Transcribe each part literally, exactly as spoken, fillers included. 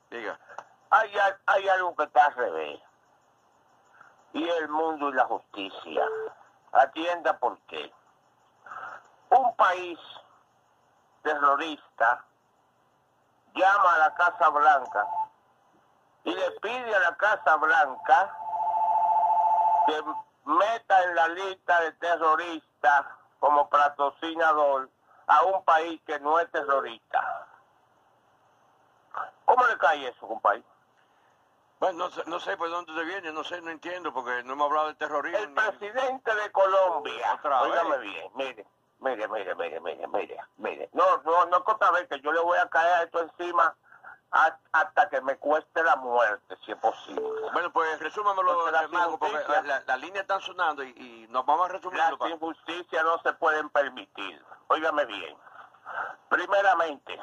Diga. Hay, hay algo que está al revés. Y el mundo y la justicia. Atienda por qué. Un país terrorista llama a la Casa Blanca y le pide a la Casa Blanca que meta en la lista de terroristas como patrocinador a un país que no es terrorista. ¿Cómo le cae eso, compadre? Bueno, no sé, no sé por dónde te viene, no sé, no entiendo, porque no hemos hablado de terrorismo. El presidente de Colombia, óigame vez. bien, mire, mire, mire, mire, mire, mire, mire. No, no, no es otra vez que yo le voy a caer a esto encima a, hasta que me cueste la muerte, si es posible. Bueno, pues resúmamelo, Mago, porque las la líneas están sonando y, y nos vamos a resumirlo. Las injusticias no se pueden permitir. Óigame bien. Primeramente,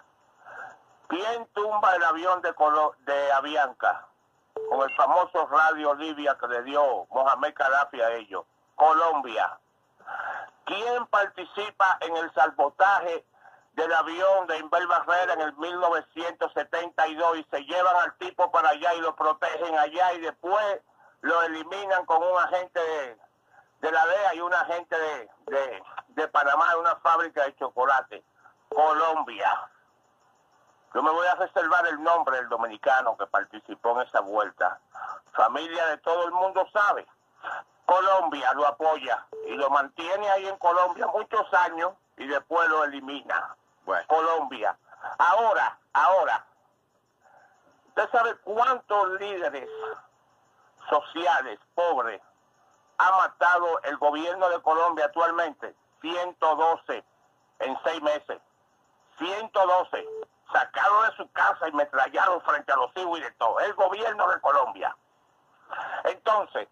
¿quién tumba el avión de, Colo de Avianca? Con el famoso radio Libia que le dio Mohamed Gaddafi a ellos. Colombia. ¿Quién participa en el sabotaje del avión de Inver Barrera en el mil novecientos setenta y dos y se llevan al tipo para allá y lo protegen allá y después lo eliminan con un agente de, de la D E A y un agente de, de, de Panamá en una fábrica de chocolate? Colombia. Yo me voy a reservar el nombre del dominicano que participó en esa vuelta. Familia de todo el mundo sabe. Colombia lo apoya y lo mantiene ahí en Colombia muchos años y después lo elimina. Bueno. Colombia. Ahora, ahora, ¿usted sabe cuántos líderes sociales pobres ha matado el gobierno de Colombia actualmente? ciento doce en seis meses. ciento doce. Sacaron de su casa y metrallaron frente a los hijos y de todo. El gobierno de Colombia. Entonces,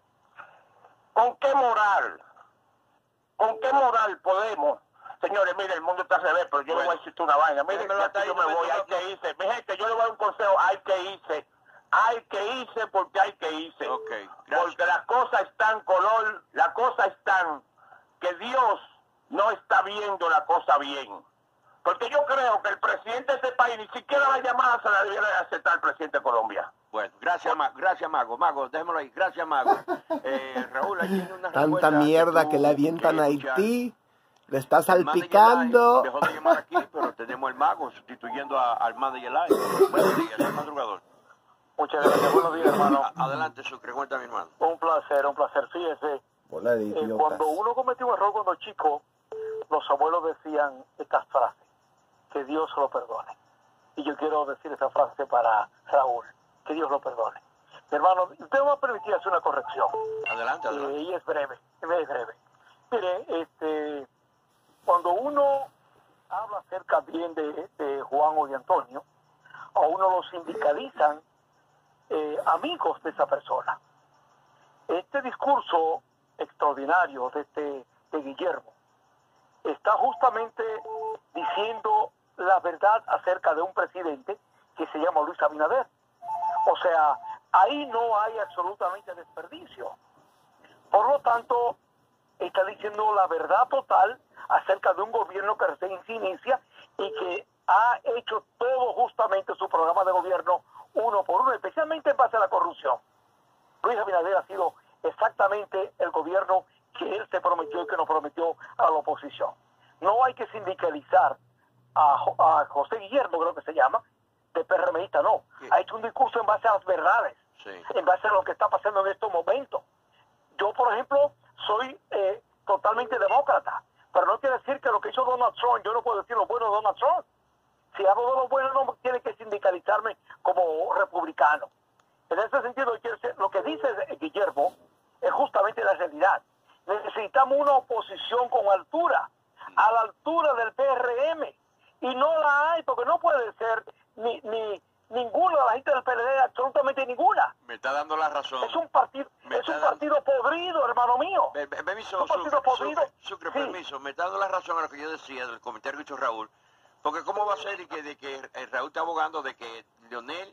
¿con qué moral? ¿Con qué moral podemos? Señores, mire, el mundo está al revés, pero yo bueno, le voy a decir una vaina. Mire, que yo me voy, hay que irse. Mi gente, yo le voy a dar un consejo, hay que irse. Hay que irse porque hay que irse. Okay, porque las cosas están color, las cosas están que Dios no está viendo la cosa bien. Porque yo creo que el presidente de este país ni siquiera la llamada se la debiera de aceptar el presidente de Colombia. Bueno, gracias, Mago. Gracias, Mago. Mago, déjemelo ahí. Gracias, Mago. Eh, Raúl, aquí tiene una tanta mierda que, que le avientan a Haití. Le está salpicando. Dejó de llamar aquí, pero tenemos el Mago sustituyendo a, al manager live. Buenos días, el madrugador. Muchas gracias, buenos días, hermano. Adelante, Sucre, cuéntame, hermano. Un placer, un placer. Fíjese, Hola, eh, cuando uno cometió un error cuando chico, los abuelos decían estas frases. Que Dios lo perdone. Y yo quiero decir esa frase para Raúl. Que Dios lo perdone. Mi hermano, usted me va a permitir hacer una corrección. Adelante, adelante. Eh, y es breve, es breve. Mire, este, cuando uno habla acerca bien de, de Juan o de Antonio, a uno lo sindicalizan eh, amigos de esa persona. Este discurso extraordinario de, este, de Guillermo está justamente diciendo la verdad acerca de un presidente que se llama Luis Abinader. O sea, ahí no hay absolutamente desperdicio. Por lo tanto, está diciendo la verdad total acerca de un gobierno que recién se inicia y que ha hecho todo justamente su programa de gobierno uno por uno, especialmente en base a la corrupción. Luis Abinader ha sido exactamente el gobierno que él se prometió y que nos prometió a la oposición. No hay que sindicalizar a, a José Guillermo, creo que se llama, de PRMista, no. Sí. Ha hecho un discurso en base a las verdades, sí, en base a lo que está pasando en estos momentos. Yo, por ejemplo, soy eh, totalmente demócrata, pero no quiere decir que lo que hizo Donald Trump, yo no puedo decir lo bueno de Donald Trump. Si hablo de lo bueno, no tiene que sindicalizarme como republicano. En ese sentido, lo que dice Guillermo es justamente la realidad. Necesitamos una oposición con altura, a la altura del P R M, y no la hay, porque no puede ser ni, ni ninguna de la gente del P L D, absolutamente ninguna. Me está dando la razón. Es un partido, es un partido podrido, hermano mío. Me, me, permiso, un partido Sucre, podrido. Sucre, Sucre, sí. permiso, me está dando la razón a lo que yo decía del comentario que hizo Raúl, porque cómo va a ser de que, de que Raúl está abogando de que Leonel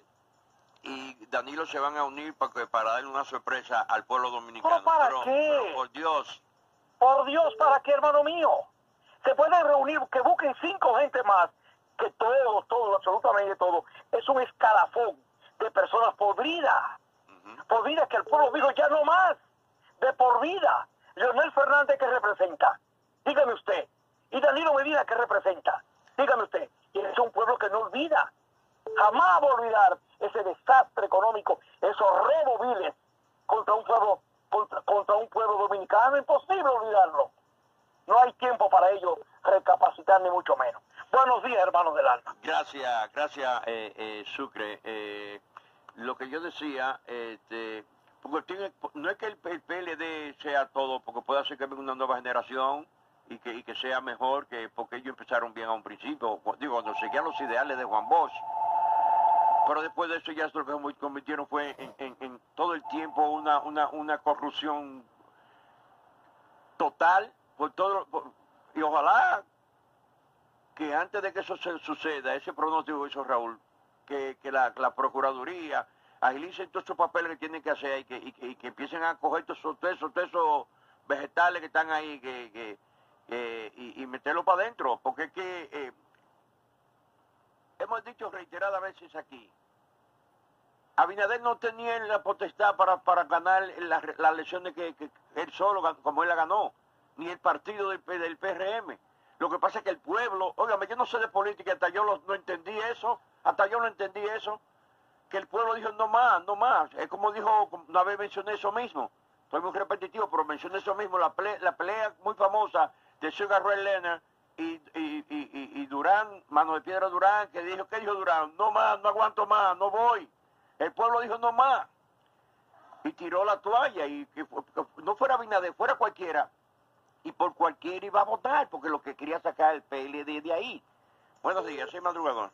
y Danilo se van a unir para, que, para darle una sorpresa al pueblo dominicano. ¿Pero para pero, qué? Pero por Dios. Por Dios, ¿para qué, hermano mío? Se pueden reunir, que busquen cinco gente más que todo, todo, absolutamente todo, es un escalafón de personas podridas, uh-huh. podridas que el pueblo dijo ya no más, de por vida. Leonel Fernández, ¿qué representa? Dígame usted. Y Danilo Medina, ¿qué representa? Dígame usted. Y es un pueblo que no olvida. Jamás va a olvidar ese desastre económico, esos robos viles contra un pueblo, contra, contra un pueblo dominicano. Imposible olvidarlo. No hay tiempo para ello recapacitar, ni mucho menos. Buenos días, hermanos del alma. Gracias, gracias, eh, eh, Sucre. Eh, lo que yo decía, este, porque tiene, no es que el, el P L D sea todo, porque puede hacer que venga una nueva generación y que, y que sea mejor, que porque ellos empezaron bien a un principio, digo, cuando seguían los ideales de Juan Bosch. Pero después de eso ya lo que convirtieron fue en, en, en todo el tiempo una, una, una corrupción total, por todo, por, y ojalá que antes de que eso se suceda, ese pronóstico que hizo Raúl, que, que la, la Procuraduría agilice todos esos papeles que tienen que hacer y que, y que, y que empiecen a coger todos esos, todos esos vegetales que están ahí que, que, que, y, y meterlos para adentro, porque es que eh, hemos dicho reiteradas veces aquí, Abinader no tenía la potestad para, para ganar las la elecciones que, que él solo, como él la ganó, ni el partido del, del P R M. Lo que pasa es que el pueblo, óigame, yo no sé de política, hasta yo lo, no entendí eso, hasta yo no entendí eso, que el pueblo dijo no más, no más. Es como dijo, una vez mencioné eso mismo, estoy muy repetitivo, pero mencioné eso mismo, la, ple, la pelea muy famosa de Sugar Ray Leonard y, y, y, y, y Durán, Mano de Piedra Durán, que dijo, ¿qué dijo Durán? No más, no aguanto más, no voy. El pueblo dijo no más. Y tiró la toalla, y que, que no fuera Abinader, fuera cualquiera, y por cualquiera iba a votar, porque lo que quería sacar el P L D de ahí. Buenos días, soy Madrugador.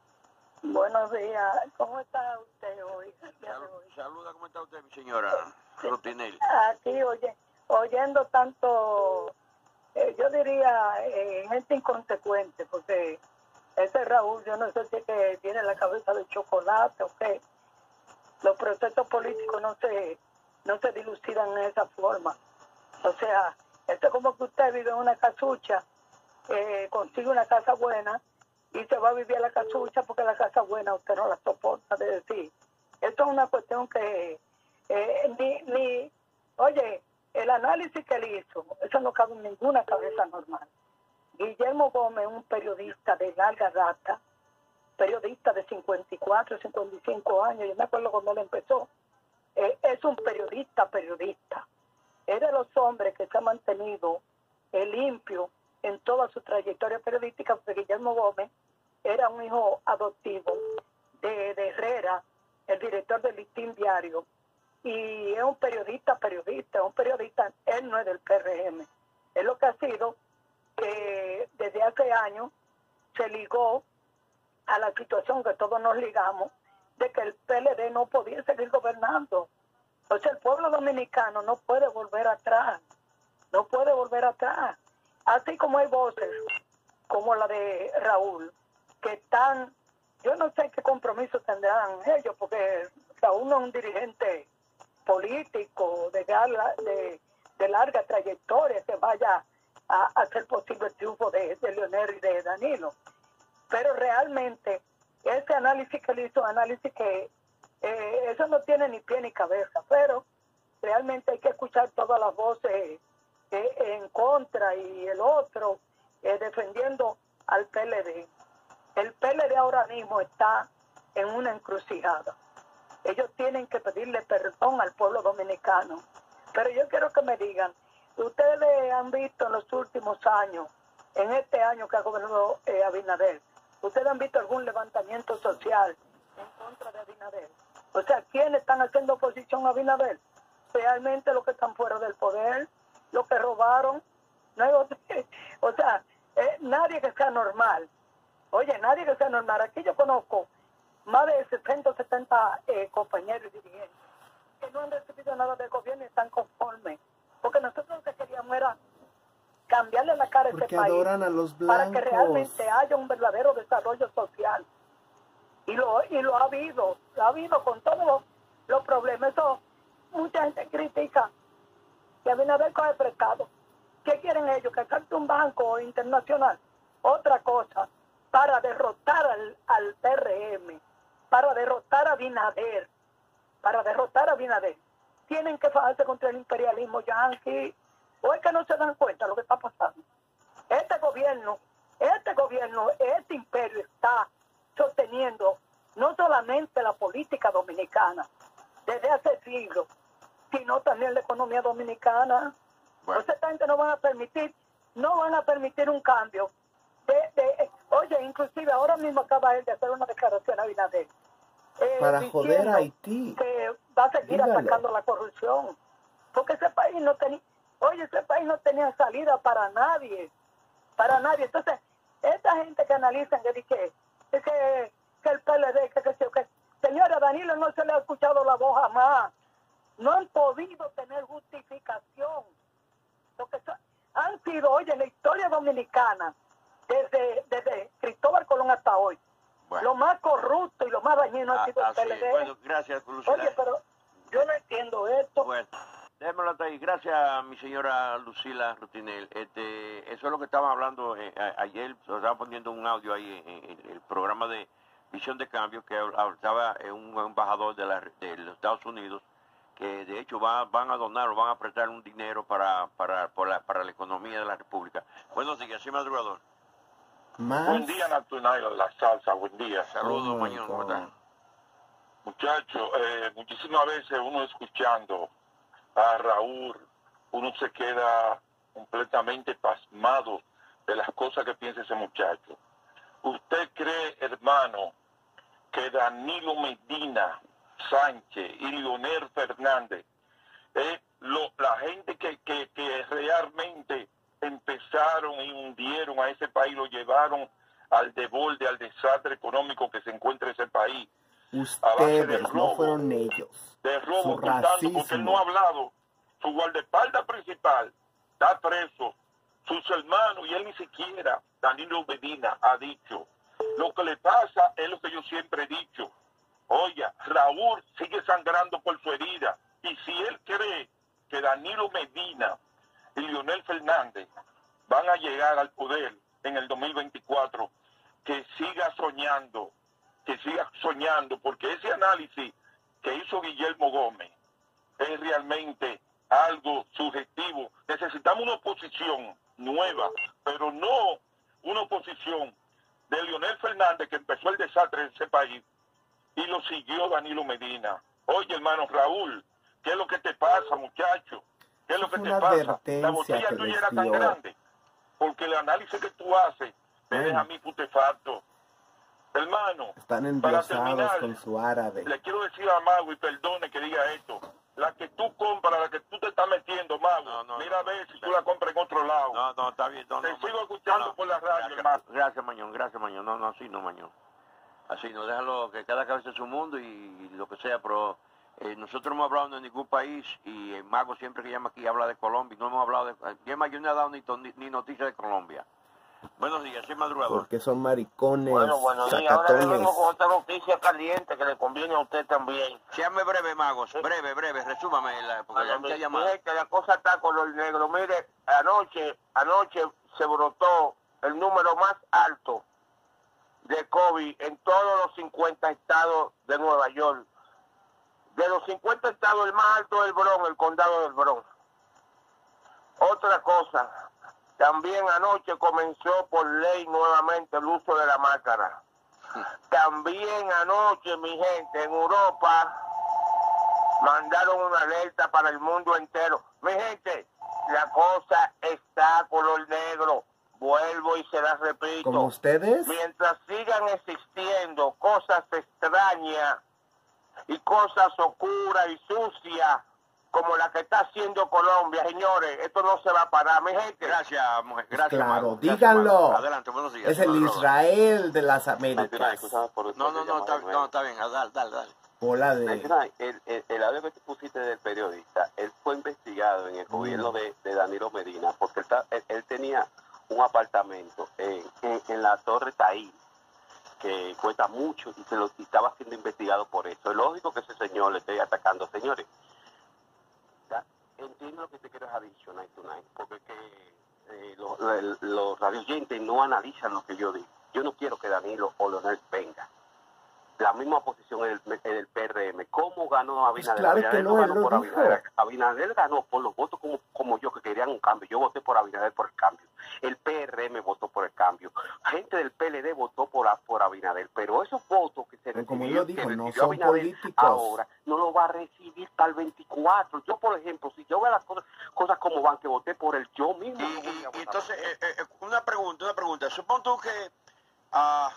Buenos días, ¿cómo está usted hoy? Sal, saluda, ¿cómo está usted, mi señora Rotinelli? Aquí, oye, oyendo tanto, eh, yo diría, eh, gente inconsecuente, porque ese Raúl, yo no sé si es que tiene la cabeza de chocolate o qué. Los procesos políticos no se, no se dilucidan en esa forma. O sea, esto es como que usted vive en una casucha, eh, consigue una casa buena y se va a vivir a la casucha porque la casa buena usted no la soporta. De decir, esto es una cuestión que eh, ni, ni, oye, el análisis que él hizo, eso no cabe en ninguna cabeza normal. Guillermo Gómez, un periodista de larga data, periodista de cincuenta y cuatro, cincuenta y cinco años, yo me acuerdo cuando él empezó, eh, es un periodista, periodista. Es de los hombres que se ha mantenido eh, limpio en toda su trayectoria periodística, porque Guillermo Gómez era un hijo adoptivo de, de Herrera, el director del Listín Diario, y es un periodista, periodista, un periodista, él no es del P R M. Es lo que ha sido que desde hace años se ligó a la situación que todos nos ligamos, de que el P L D no podía seguir gobernando. Entonces el pueblo dominicano no puede volver atrás, no puede volver atrás. Así como hay voces, como la de Raúl, que están, yo no sé qué compromiso tendrán ellos, porque Raúl no es un dirigente político de, de, de larga trayectoria que vaya a hacer posible el triunfo de, de Leonel y de Danilo. Pero realmente ese análisis que él hizo, análisis que eh, eso no tiene ni pie ni cabeza, pero realmente hay que escuchar todas las voces eh, en contra y el otro eh, defendiendo al P L D. El P L D ahora mismo está en una encrucijada. Ellos tienen que pedirle perdón al pueblo dominicano. Pero yo quiero que me digan, ustedes han visto en los últimos años, en este año que ha gobernado eh, Abinader, ¿ustedes han visto algún levantamiento social en contra de Abinader? O sea, ¿quiénes están haciendo oposición a Abinader? Realmente los que están fuera del poder, los que robaron. No hay otro, o sea, eh, nadie que sea normal. Oye, nadie que sea normal. Aquí yo conozco más de sesenta o setenta eh, compañeros y dirigentes que no han recibido nada del gobierno y están conformes. Porque nosotros lo que queríamos era cambiarle la cara a este país adoran a los para que realmente haya un verdadero desarrollo social. Y lo, y lo ha habido, lo ha habido con todos los, los problemas. Eso, mucha gente critica que Abinader coge prestado. ¿Qué quieren ellos? ¿Que salte un banco internacional? Otra cosa. para derrotar al, al P R M, para derrotar a Abinader, para derrotar a Abinader, tienen que fajarse contra el imperialismo yanqui. ¿O es que no se dan cuenta de lo que está pasando? Este gobierno, este gobierno, este imperio está sosteniendo no solamente la política dominicana desde hace siglos, sino también la economía dominicana. Bueno. Entonces esta gente no van a permitir, no van a permitir un cambio. De, de, oye, inclusive ahora mismo acaba él de hacer una declaración a Abinader. Eh, Para joder diciendo a Haití. que va a seguir Dígalo. atacando la corrupción. Porque ese país no tenía, oye, ese país no tenía salida para nadie. Para nadie. Entonces, esta gente que analizan que dice que, que, que el P L D, que, que, que, que señora Danilo no se le ha escuchado la voz jamás. No han podido tener justificación. Porque son, han sido, oye, en la historia dominicana, desde, desde Cristóbal Colón hasta hoy, Bueno. lo más corrupto y lo más dañino ha Ah, sido el así P L D. es. Bueno, gracias, Lucila. Oye, pero yo no entiendo esto. Bueno, déjemelo hasta ahí. Gracias, mi señora Lucila Rutinel. Este, eso es lo que estaban hablando eh, a- ayer. Se estaba poniendo un audio ahí en, en el programa de Visión de Cambio, que estaba eh, un embajador de, la, de los Estados Unidos, que de hecho va, van a donar o van a prestar un dinero para, para, por la, para la economía de la República. Buenos días, sí, madrugador. Más. Buen día, Natural, la salsa, buen día. Saludos, Oh, my Mañón, ¿cómo God. están? Muchachos, eh, muchísimas veces uno escuchando a Raúl, uno se queda completamente pasmado de las cosas que piensa ese muchacho. ¿Usted cree, hermano, que Danilo Medina Sánchez y Leonel Fernández, eh, lo, la gente que, que, que realmente empezaron y hundieron a ese país, lo llevaron al desborde, al desastre económico que se encuentra ese país? A base de Ustedes, no robo, fueron ellos. de robo, Su ocultando, porque él no ha racismo. hablado. Su guardaespaldas principal está preso, sus hermanos, y él ni siquiera, Danilo Medina, ha dicho. Lo que le pasa es lo que yo siempre he dicho. Oye, Raúl sigue sangrando por su herida, y si él cree que Danilo Medina y Leonel Fernández van a llegar al poder en el dos mil veinticuatro, que siga soñando, que siga soñando, porque ese análisis que hizo Guillermo Gómez es realmente algo subjetivo. Necesitamos una oposición nueva, pero no una oposición de Leonel Fernández, que empezó el desastre en ese país y lo siguió Danilo Medina. Oye, hermano Raúl, ¿qué es lo que te pasa, muchacho? ¿Qué es lo que Fue te una pasa? advertencia La botella que tuya les era tan dio. grande, porque el análisis que tú haces me Bueno. deja a mí putefacto. Hermano, Están para endiosados terminar, con su árabe. le quiero decir a Mago, y perdone que diga esto, la que tú compras, la que tú te estás metiendo, Mago, No, no, mira a no, ver no, si no. tú la compras en otro lado. No, no, está bien. No, Te no, sigo Mañón. escuchando No, por la radio, gracias, hermano. gracias, Mañón, gracias, Mañón. No, no, así no, Mañón. Así no, déjalo que cada cabeza es su mundo y, lo que sea, pero eh, nosotros no hemos hablado de ningún país y el Mago siempre que llama aquí habla de Colombia y no hemos hablado de... Yo no he dado ni, to- ni, ni noticia de Colombia. Buenos días, soy madrugador. Porque son maricones, Bueno, bueno, y ahora sacatones. venimos con otra noticia caliente que le conviene a usted también. Séame breve, Magos, breve, breve, resúmame, la, porque ya Bueno, me ha mi- llamado. mire que la cosa está color negro. Mire, anoche, anoche se brotó el número más alto de COVID en todos los cincuenta estados de Nueva York. De los cincuenta estados, el más alto es el Bronx, el condado del Bronx. Otra cosa, también anoche comenzó por ley nuevamente el uso de la máscara. También anoche, mi gente, en Europa mandaron una alerta para el mundo entero. Mi gente, la cosa está color negro. Vuelvo y se las repito. Como ustedes, Mientras sigan existiendo cosas extrañas y cosas oscuras y sucias como la que está haciendo Colombia, señores, esto no se va a parar, mi gente. Gracias, mujer, gracias, claro, Mago. Gracias, díganlo. Mago. Adelante, buenos días. es el soy madrugador. Israel de las Américas. No, no, no, está, no, está bien, dale, dale, dale. Bola de... Nacional, el, el, el audio que tú pusiste del periodista, él fue investigado en el gobierno de, de Danilo Medina, porque él, ta- él, él tenía un apartamento en, en, en la Torre Taí, que cuesta mucho y, se lo, y estaba siendo investigado por eso. Es lógico que ese señor le esté atacando. Señores, ya, entiendo lo que te quiero dicho, Night to Night, porque es que eh, los, los, los radioyentes no analizan lo que yo digo. yo no quiero que Danilo o Leonel venga. La misma posición en el, en el P R M. ¿Cómo ganó Abinader? Pues claro Abinader que no no, ganó él lo por dijo. Abinader. Abinader ganó por los votos como, como yo, que querían un cambio. Yo voté por Abinader por el cambio. El P R M votó por el cambio. Gente del P L D votó por, por Abinader. Pero esos votos que se Pero como él recibió, lo dijo, que no recibió son Abinader políticos. ahora, no lo va a recibir para el veinticuatro. Yo, por ejemplo, si yo veo las cosas, cosas como van, que voté por él, yo mismo Y, no voy y- a votar y entonces, por él. eh, eh, una pregunta, una pregunta. Supón tú que ah,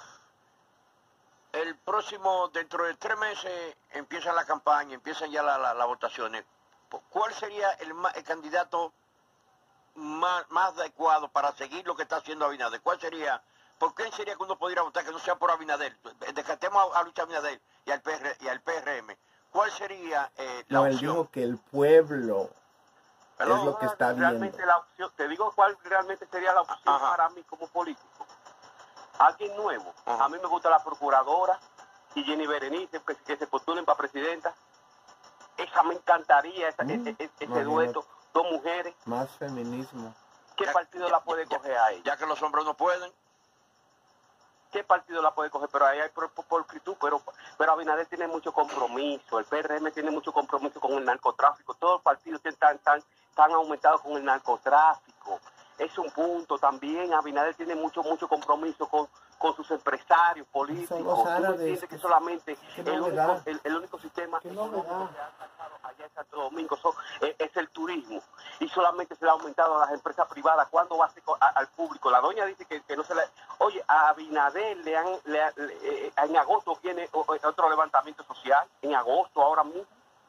el próximo, dentro de tres meses, empieza la campaña, empiezan ya las la, las votaciones. ¿Cuál sería el, ma- el candidato más, más adecuado para seguir lo que está haciendo Abinader? ¿Cuál sería? ¿Por qué sería que uno pudiera votar que no sea por Abinader? Descartemos a, a Luis Abinader y al, P R, y al P R M. ¿Cuál sería eh, la No, él opción? dijo que el pueblo Hello. es lo que está viendo. Realmente la opción, te digo cuál realmente sería la opción Ajá. para mí como político. Alguien nuevo. Ajá. A mí me gusta la procuradora y Jenny Berenice, que, que se postulen para presidenta. Esa me encantaría, esa, Mm, ese, ese imagínate. dueto, dos mujeres. Más feminismo. ¿Qué Ya- partido ya- la puede ya- coger a ella? Ya que los hombres no pueden. ¿Qué partido la puede coger? Pero ahí hay por, por, por actitud, pero, pero Abinader tiene mucho compromiso, el P R M tiene mucho compromiso con el narcotráfico, todos los partidos están, están, están aumentados con el narcotráfico. Es un punto también. Abinader tiene mucho, mucho compromiso con, con sus empresarios políticos. Son los ¿Tú me árabes, entiendes que que- solamente qué el único, novedad. el, el único sistema Qué económico novedad. que ha sacado allá en Santo Domingo son- es, es el turismo, y solamente se le ha aumentado a las empresas privadas? ¿Cuándo va a ser co- a- al público? La doña dice que, que no se le... Oye, a Abinader le han, le ha- le- eh, en agosto viene o- o- otro levantamiento social, en agosto ahora mismo.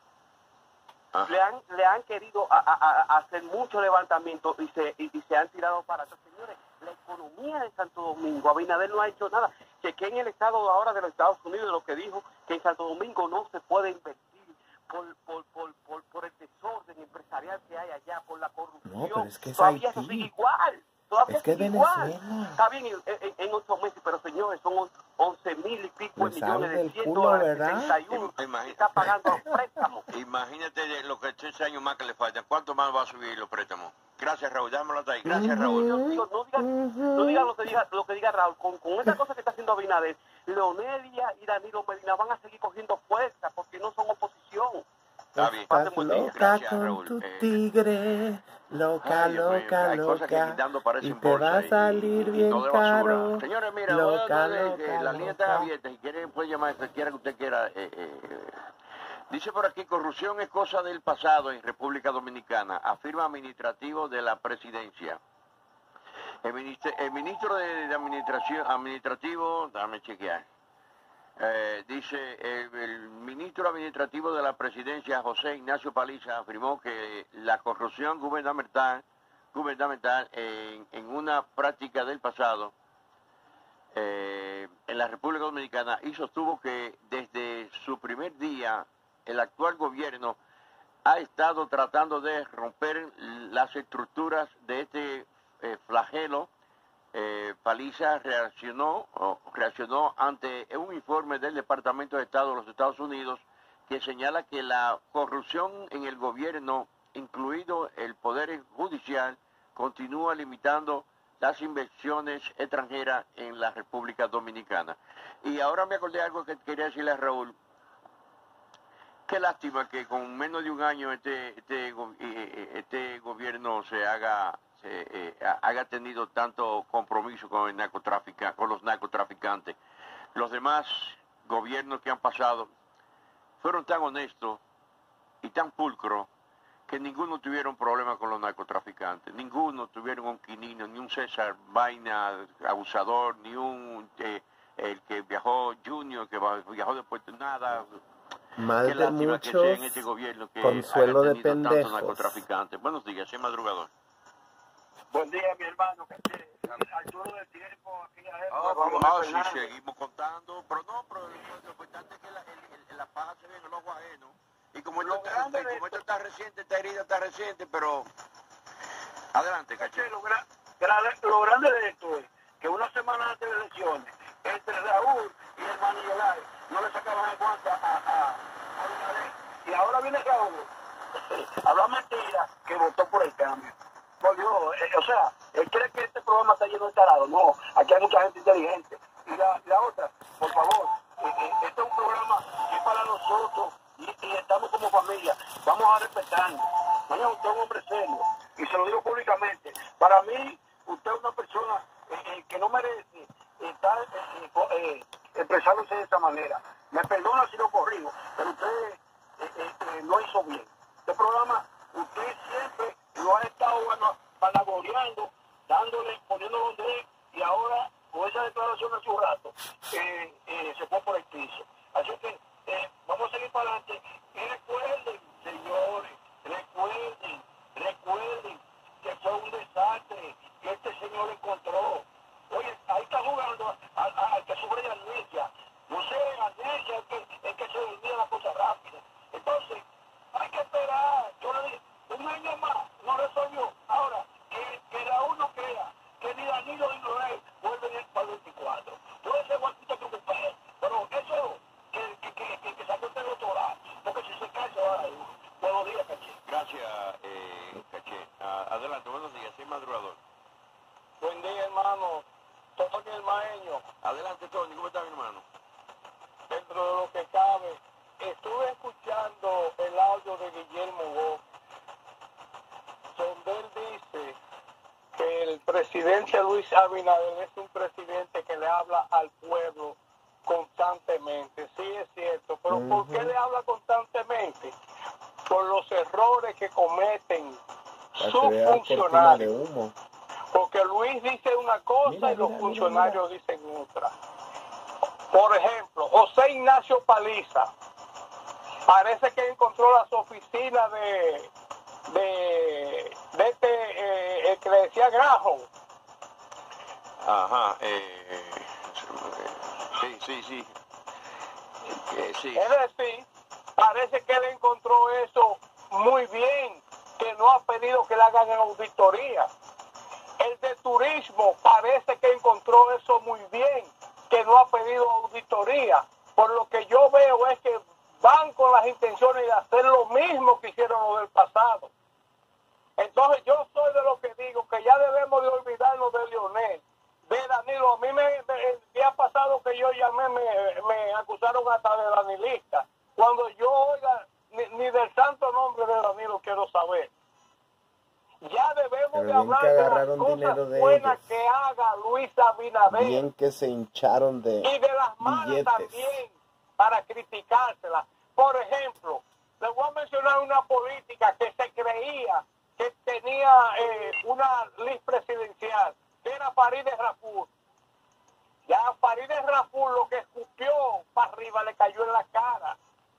Ajá. Le han, le han querido a- a- a hacer mucho levantamiento y se, y, y se han tirado para atrás. Señores, la economía de Santo Domingo, Abinader no ha hecho nada. Que en el estado ahora de los Estados Unidos lo que dijo, que en Santo Domingo no se puede invertir por, por, por, por, por el desorden empresarial que hay allá, por la corrupción. No, pero es que es Todavía Haití. eso sigue igual. Todavía Es que sigue es igual. Venezuela. Está bien en, en, en ocho meses, pero señores, son once mil y pico Le de sale millones de del cien culo, dólares, ¿verdad? setenta y uno, Imagínate. que está pagando los préstamos. Imagínate de lo que tres años más que le faltan. ¿Cuánto más va a subir los préstamos? Gracias, Raúl. Déjamelo hasta ahí. Gracias, Raúl. Yo digo, no digan no digan lo que diga lo que diga Raúl. Con, con esta cosa que está haciendo Abinader, Leonelia y Danilo Medina van a seguir cogiendo fuerza porque no son oposición. Está bien. Estás Pasen buen día. loca Gracias, con Raúl. tu Eh, tigre, loca, Ay, Dios mío, loca, hay cosas que loca, quitando y parecen te va bolsa a y- salir y bien no de basura. caro. Señores, mira, Loca, voy a darle, loca, eh, la línea está loca. abierta. Si quieren, puede llamar a cualquiera que usted quiera. eh, eh. Dice por aquí, corrupción es cosa del pasado en República Dominicana, afirma administrativo de la presidencia. El ministro, el ministro de, de administración administrativo, dame chequear. Eh, dice, el, el ministro administrativo de la presidencia, José Ignacio Paliza, afirmó que la corrupción gubernamental, gubernamental en, en una práctica del pasado eh, en la República Dominicana, y sostuvo que desde su primer día el actual gobierno ha estado tratando de romper las estructuras de este eh, flagelo. Eh, Paliza reaccionó, o reaccionó ante un informe del Departamento de Estado de los Estados Unidos que señala que la corrupción en el gobierno, incluido el Poder Judicial, continúa limitando las inversiones extranjeras en la República Dominicana. Y ahora me acordé de algo que quería decirle a Raúl. Qué lástima que con menos de un año este, este, este gobierno se haga... Se, eh, haya tenido tanto compromiso con el narcotráfico, con los narcotraficantes. Los demás gobiernos que han pasado fueron tan honestos y tan pulcros que ninguno tuvieron problema con los narcotraficantes, ninguno tuvieron un Quinino, ni un César Vaina abusador, ni un eh, el que viajó Junior, que viajó después de nada. Mal Qué de lástima que sea muchos, en este gobierno que consuelo haya de tenido tantos pendejos. narcotraficantes. Buenos días, soy madrugador. Buen día, mi hermano. Arturo del tiempo, aquella época. Ah, cuando ah, Luis sí, Fernández. seguimos contando, pero no, pero lo importante es que la, el, el, la paja se ve en el ojo ajeno. Y como esto, Lo está, grande y de como esto- esto está reciente, esta herida está reciente, pero adelante, Es que caché. Lo, gra- gra- lo grande de esto es que una semana antes de elecciones, entre Raúl y el Manillolay no le sacaban el guante a, a, a Abinader. Y ahora viene Raúl, habla mentira, que votó por el cambio. Por Dios, eh, o sea, él cree que este programa está lleno de tarados. No, aquí hay mucha gente inteligente. y la, la otra, por favor, eh, eh, este es un programa que es para nosotros y, y estamos como familia. Vamos a respetarnos. Vaya, usted es un hombre serio y se lo digo públicamente. Para mí, usted es una persona eh, eh, que no merece estar eh, eh, eh, expresándose de esa manera. Me perdona si lo corrijo, pero usted eh, eh, eh, lo hizo bien. Este programa, usted siempre lo ha estado bueno, vanagloriando, dándole, poniéndolo donde es, y ahora, con esa declaración hace un rato, eh, eh, se fue por el piso. Así que eh, vamos a seguir para adelante. Y recuerden, señores, recuerden, recuerden que fue un desastre que este señor encontró. Oye, ahí está jugando al que sufre de amnesia. No sé, amnesia es que, es que se olvida la cosa rápida. Entonces, hay que esperar. Yo le dije, un año más no resolvió. Ahora, que, que Raúl no crea que ni Danilo ni Noel vuelven para el veinticuatro. Puede ser guapito que usted, pero eso que, que, que, que, que salió este doctorado, porque si se cae se va a ir. Buenos días, Caché. Gracias, eh, Caché. Ah, adelante, buenos días, soy madrugador. Buen día, hermano. Tony el Maeño. Adelante, Tony, ¿cómo está mi hermano? Dentro de lo que cabe, estuve escuchando el audio de Guillermo Gómez, donde él dice que el presidente Luis Abinader es un presidente que le habla al pueblo constantemente. Sí, es cierto, pero uh-huh. ¿Por qué le habla constantemente? Por los errores que cometen sus funcionarios. Porque Luis dice una cosa mira, y los mira, funcionarios mira, mira. dicen otra. Por ejemplo, José Ignacio Paliza parece que encontró las oficinas de de, de este eh, el que le decía Graham. Ajá, eh, sí, sí, sí. Eh, sí. Es decir, parece que él encontró eso muy bien, que no ha pedido que le hagan en auditoría. El de turismo parece que encontró eso muy bien, que no ha pedido auditoría. Por lo que yo veo es que van con las intenciones de hacer lo mismo que hicieron los del pasado. Entonces yo soy de los que digo que ya debemos de olvidarnos de Leonel, de Danilo. A mí me, me el día pasado que yo llamé me, me acusaron hasta de danilista. Cuando yo oiga, ni, ni del santo nombre de Danilo quiero saber. Ya debemos Pero de hablar de las cosas de buenas ellos. que haga Luis Abinader. Bien que se hincharon de y de las malas billetes. También para criticárselas. Por ejemplo, les voy a mencionar una política que se creía que tenía eh, una lista presidencial, que era Farideh Raful. Ya Farideh Raful lo que escupió para arriba le cayó en la cara.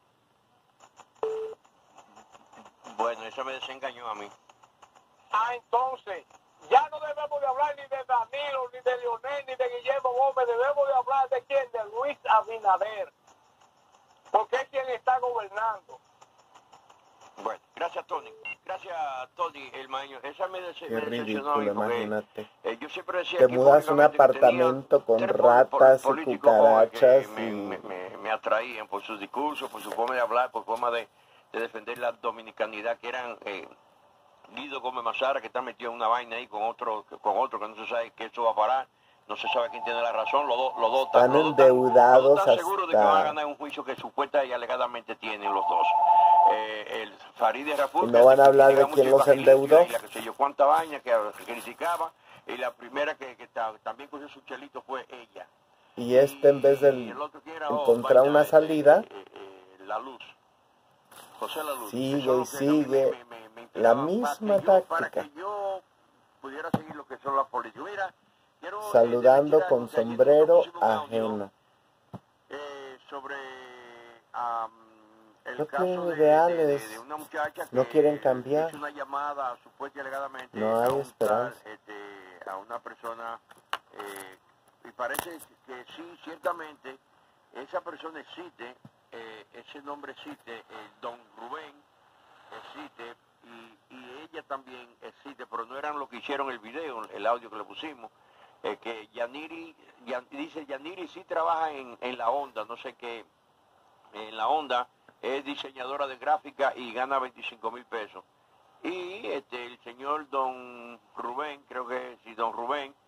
Bueno, eso me desengañó a mí. Ah, entonces, ya no debemos de hablar ni de Danilo, ni de Leonel, ni de Guillermo Gómez, debemos de hablar de quién, de Luis Abinader, porque es quien está gobernando. Bueno, gracias Tony, gracias Tony el Maeño, esa me, dece Qué me ridículo, porque, imagínate. Eh, yo siempre decía te que mudas a un apartamento con ratas y cucarachas me, y... me, me, me atraían por sus discursos, por su forma de hablar, por forma de, de defender la dominicanidad, que eran... Eh, Guido Gómez Mazara, que está metido en una vaina ahí con otro, con otro que no se sabe que esto va a parar, no se sabe quién tiene la razón, los dos los dos están endeudados, están seguros de que van a ganar un juicio que supuesta y alegadamente tienen los dos. Eh, el Farideh Raful, y no van a hablar de quién los endeudó. Y la que sé yo cuánta vaina que, que criticaba, y la primera que, que ta, también cogió su chelito fue ella. Y este en vez de encontrar una salida, eh, eh, la luz. José La Luz. Sigue y sigue me, me, me la misma para yo, táctica. Para que yo pudiera seguir lo que son las políticas. Mira, quiero, saludando eh, con sombrero ajeno. Eh, sobre um, el no caso tienen de, ideales, de, de una muchacha que no quieren cambiar. hizo una llamada supuesta y alegadamente no hay a, un esperanza. tal, este, a una persona eh, y parece que sí, ciertamente esa persona existe. Eh, ese nombre existe, eh, Don Rubén existe y, y ella también existe, pero no eran lo que hicieron el video, el audio que le pusimos, eh, que Yaniri, Yan, dice Yaniri sí trabaja en, en la Onda, no sé qué, en la Onda es diseñadora de gráfica y gana veinticinco mil pesos. Y este, el señor Don Rubén, creo que sí, Don Rubén,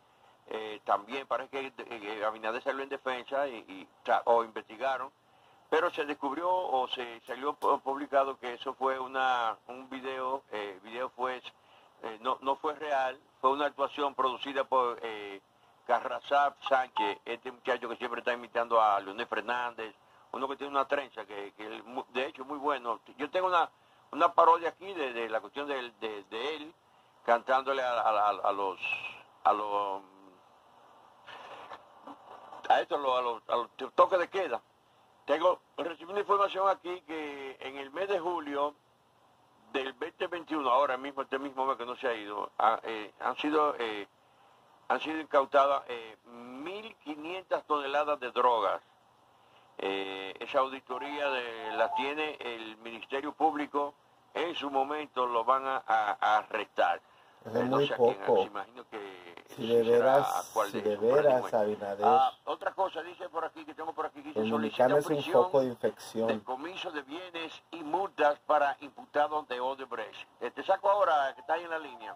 eh, también parece que eh, Abinader salió en defensa y, y o, sea, o investigaron, pero se descubrió o se salió publicado que eso fue una un video, eh, video fue eh, no no fue real, fue una actuación producida por eh, Carrazab Sánchez, este muchacho que siempre está imitando a Leonel Fernández, uno que tiene una trenza que, que de hecho muy bueno. Yo tengo una una parodia aquí de, de la cuestión de, de, de él cantándole a, a, a los a los a esto a los, a los, a los toques de queda. Tengo recibí una información aquí que en el mes de julio del veinte veintiuno, ahora mismo este mismo mes que no se ha ido, ha, eh, han sido eh, han sido incautadas eh, mil quinientas toneladas de drogas. Eh, esa auditoría de, la tiene el Ministerio Público. En su momento lo van a, a, a arrestar. Es Eh, no muy sé a poco. quién, me imagino que Si de veras, a cuál si de de ellos, pero veras, anyway. Abinader, Ah, otra cosa, dice por aquí, que tengo por aquí, que dice Dominicana es un prisión, foco de infección. decomiso de bienes y multas para imputados de Odebrecht. Eh, te saco ahora, que está ahí en la línea,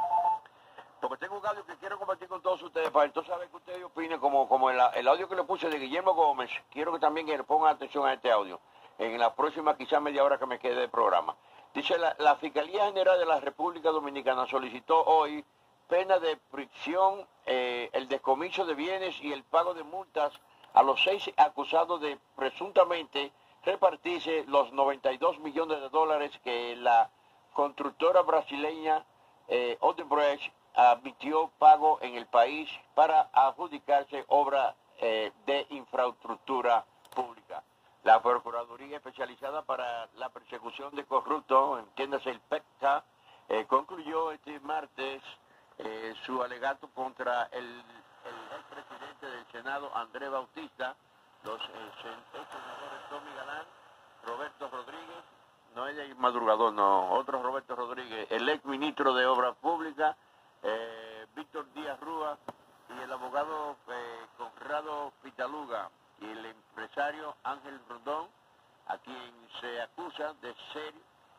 porque tengo un audio que quiero compartir con todos ustedes, para entonces saber que ustedes opinen, como, como el, el audio que le puse de Guillermo Gómez. Quiero que también que le pongan atención a este audio, en la próxima quizá media hora que me quede del programa. Dice, la, la Fiscalía General de la República Dominicana solicitó hoy pena de prisión, eh, el descomiso de bienes y el pago de multas a los seis acusados de presuntamente repartirse los noventa y dos millones de dólares que la constructora brasileña eh, Odebrecht admitió pago en el país para adjudicarse obra eh, de infraestructura pública. La Procuraduría Especializada para la Persecución de Corruptos, entiéndase el P E C T A, eh, concluyó este martes eh, su alegato contra el, el expresidente del Senado, Andrés Bautista, los eh, sen- senadores Tommy Galán, Roberto Rodríguez, no es el madrugador, no, otro Roberto Rodríguez, el ex ministro de Obras Públicas, eh, Víctor Díaz Rúa, y el abogado eh, Conrado Pitaluga, y el empresario Ángel Rondón, a quien se acusa de ser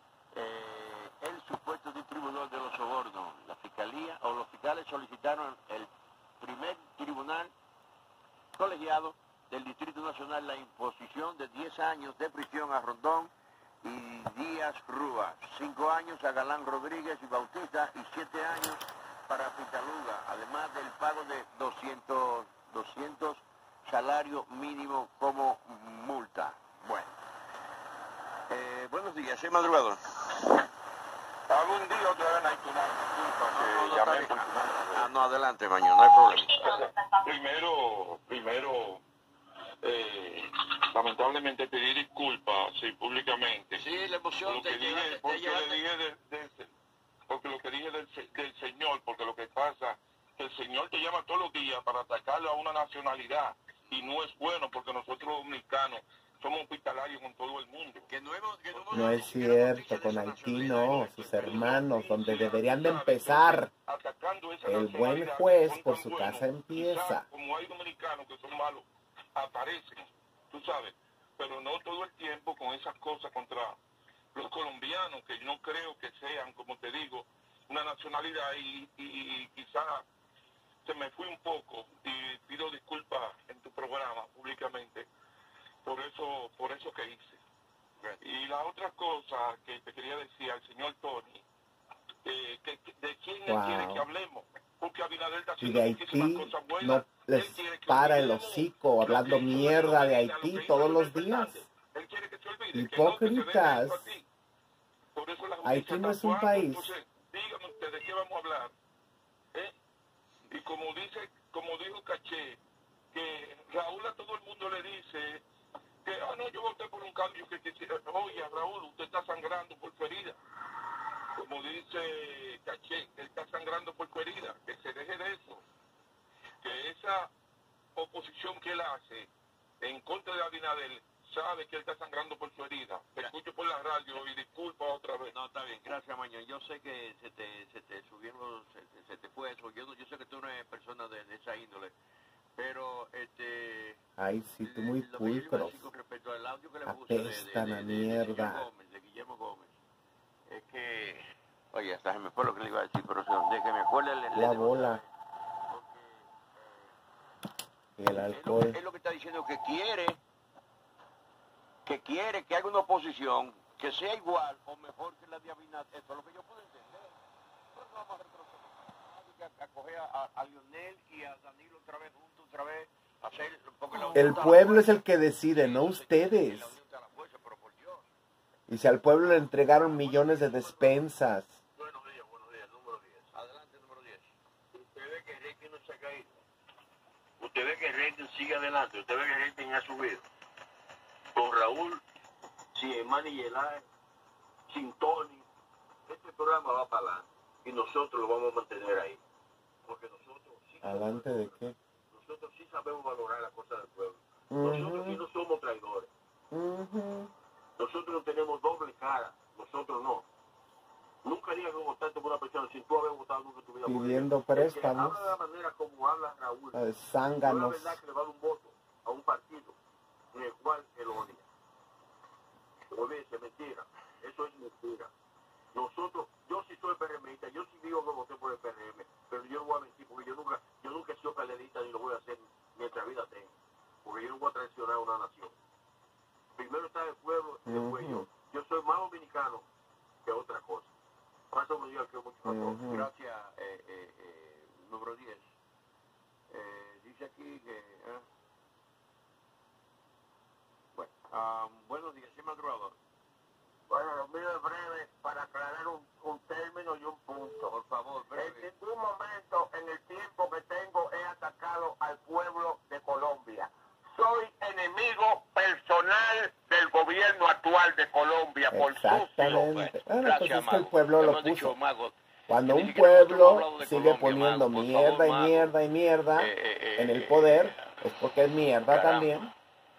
eh, el supuesto distribuidor de los sobornos. La fiscalía o los fiscales solicitaron el primer tribunal colegiado del Distrito Nacional la imposición de diez años de prisión a Rondón y Díaz Rúa, cinco años a Galán Rodríguez y Bautista y siete años para Pitaluga, además del pago de doscientos, doscientos salario mínimo como multa. Bueno, eh, buenos días, soy madrugador. Algún día otra vez hay que una disculpa No, no, que no, llamé está por bien. Ah, no, adelante, mañana, no hay problema. Primero, primero, eh, lamentablemente pedir disculpas, sí, públicamente. Sí, la Por emoción lo te que llega, dije, te porque llega- le dije del, del- porque lo que dije del, se- del señor, porque lo que pasa que el señor te llama todos los días para atacarle a una nacionalidad y no es bueno porque nosotros los dominicanos somos hospitalarios con todo el mundo. que no hemos- que no hemos No dado es ni siquiera noticia cierto, de con esa Haití nacionalidad. no, sus hermanos, donde deberían de empezar. Atacando esa El buen nacionalidad, juez son por tan su buenos, casa empieza. quizás, como hay dominicanos que son malos, aparecen, tú sabes, pero no todo el tiempo con esas cosas contra los colombianos, que no creo que sean, como te digo, una nacionalidad y, y, y quizás se me fui un poco y pido disculpas en tu programa públicamente por eso, por eso que hice. Y la otra cosa que te quería decir al señor Tony, eh, que, que- de quién él Wow. quiere que hablemos, porque Abinader está Y haciendo de muchísimas Haití cosas buenas. no les Él quiere que para el olvidemos hocico lo hablando que hizo mierda Danilo de Medina, lo Haití que hizo todos Leonel los días. Fernández. Él quiere que se olvide, que no, que se Hipócritas. deje eso así. Por eso la justicia Haití no está es un actuando. país. Entonces, díganme ustedes, ¿de qué vamos a hablar? ¿Eh? Y como dice, como dijo Caché, que Raúl a todo el mundo le dice que, ah, no, yo voté por un cambio que quisiera. Oye, Raúl, usted está sangrando por su herida. Como dice Caché, él está sangrando por su herida. Que se deje de eso. Que esa oposición que él hace en contra de Abinader sabe que él está sangrando por su herida. Te escucho por la radio y disculpa otra vez. No, está bien, gracias, Mañana. Yo sé que se te, se te subieron, se, te- se te fue eso. Yo, no- yo sé que tú no eres persona de, de esa índole, pero este... Ay, sí, tú muy lo que yo iba a pulcros. decir con respecto al audio que le puse de, de, Apestan de, a de- de señor mierda. Gómez, de Guillermo Gómez, es que... Oye, hasta se me fue lo que le iba a decir, pero de que me acuerde... Le, le La debo bola. saber, porque Y el alcohol. Es lo, que, es lo que está diciendo, que quiere, que quiere que haga una oposición que sea igual o mejor que la de Abinader. Eso es lo que yo puedo entender. Pero no vamos a retroceder, a, a coger a, a Lionel y a Danilo otra vez juntos, otra vez, a hacer, porque la El pueblo es el que decide, no ustedes. Y si al pueblo le entregaron millones de despensas. Buenos días, buenos días, número diez. Adelante, número diez. Usted ve que el rating no se ha caído. Usted ve que el rating sigue adelante. Usted ve que el rating ha subido. Con Raúl, sin Emani Yelay, sin Tony, este programa va para adelante. Y nosotros lo vamos a mantener ahí. Porque nosotros sí. ¿Adelante de qué? Nosotros sí sabemos valorar las cosas del pueblo. Uh-huh. Nosotros sí no somos traidores. Uh-huh. Nosotros no tenemos doble cara. Nosotros no. Nunca digas que votaste por una persona sin tú haber votado nunca en tu vida. Pidiendo préstamos. Habla de la manera como habla Raúl. De zánganos. No es verdad que le va a dar un voto a un partido en el cual él odia. Olvídese, mentira. Eso es mentira. Nosotros, yo sí soy PRMista, yo sí digo que voté por el P R M, pero yo no voy a mentir porque yo nunca, yo nunca he sido PLDista ni lo voy a hacer mientras vida tenga. Porque yo no voy a traicionar a una nación. Primero está el pueblo y después yo. Yo soy más dominicano que otra cosa. Por eso me digo que mucho más. Uh-huh. Gracias, eh, eh, eh, número diez. Eh, dice aquí que... Eh, bueno, um, buenos días, soy madrugador. Bueno, lo mío es breve para aclarar un, un término y un punto. Por favor, breve. En ningún momento en el tiempo que tengo he atacado al pueblo de Colombia. Soy enemigo personal del gobierno actual de Colombia por sucio. Exactamente. Bueno, Gracias, pues es que Mago. el pueblo Hemos lo puso. dicho, Mago, Cuando ni un siquiera nosotros hemos pueblo hablado de sigue Colombia, poniendo Mago, por mierda favor, y Mago. mierda y mierda Eh, eh, en el eh, poder, eh, es porque es mierda caramba. también.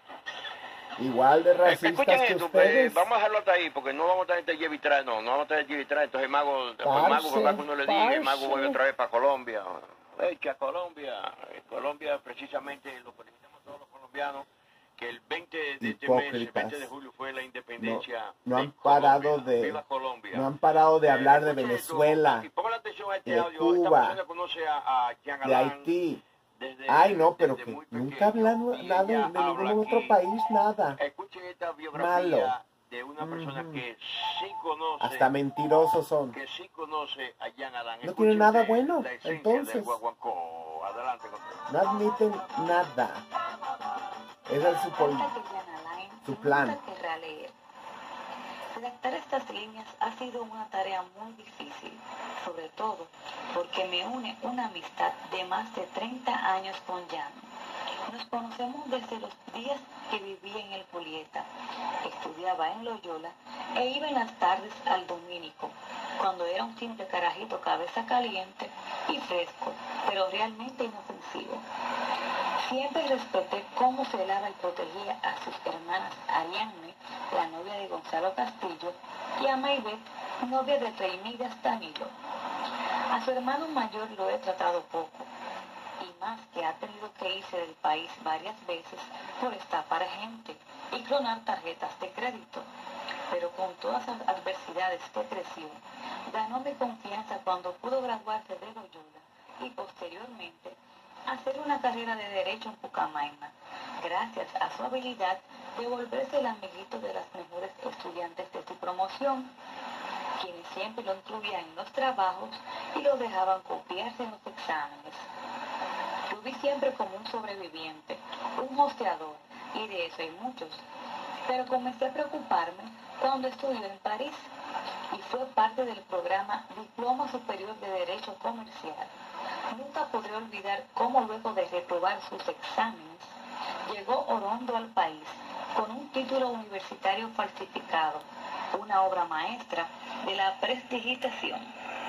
Igual de racistas Escuchen que esto, ustedes. pues, vamos a dejarlo hasta ahí, porque no vamos a tener este Jevi Trae, no, no vamos a tener Jevi Trae, entonces el mago, el mago, Parce, ¿verdad? Que uno le diga, el mago parce. vuelve otra vez para Colombia. Echa Colombia, eh, Colombia precisamente lo felicitamos a todos los colombianos, que el veinte de este mes, el Hipócritas. veinte de julio fue la independencia. No, no de han parado Colombia. de Viva Colombia. no han parado de Eh, hablar de escuchen Venezuela, esto, y pongan atención a este y de audio. Cuba, Esta persona conoce a, a Jean de Alain Haití. desde, Ay, no, pero desde que muy nunca pequeño, hablan y nada de, ella de habla ningún otro aquí. país, nada. Escuchen esta biografía Malo. de una persona Ujú. que sí conoce, Hasta mentirosos son. que sí conoce a Jean Alain. No Escuchen tiene nada de- bueno, la esencia entonces. del guaguancó. Adelante con usted. No admiten nada. Ese es su, pol- su plan. querrá leer. Redactar estas líneas ha sido una tarea muy difícil, sobre todo porque me une una amistad de más de treinta años con Jan. Nos conocemos desde los días que vivía en el Julieta, estudiaba en Loyola e iba en las tardes al Domínico, cuando era un simple carajito cabeza caliente y fresco, pero realmente inofensivo. Siempre respeté cómo celaba y protegía a sus hermanas Ariadne, la novia de Gonzalo Castillo, y a Maybeth, novia de Reinigas Danilo. A su hermano mayor lo he tratado poco, y más que ha tenido que irse del país varias veces por estafar gente y clonar tarjetas de crédito. Pero con todas las adversidades que creció, ganó mi confianza cuando pudo graduarse de Loyola y posteriormente hacer una carrera de Derecho en Pucamaima, gracias a su habilidad de volverse el amiguito de las mejores estudiantes de su promoción, quienes siempre lo incluían en los trabajos y lo dejaban copiarse en los exámenes. Lo vi siempre como un sobreviviente, un hosteador, y de eso hay muchos. Pero comencé a preocuparme cuando estudió en París y fue parte del programa Diploma Superior de Derecho Comercial. Nunca podré olvidar cómo luego de reprobar sus exámenes, llegó Orondo al país con un título universitario falsificado, una obra maestra de la prestigitación.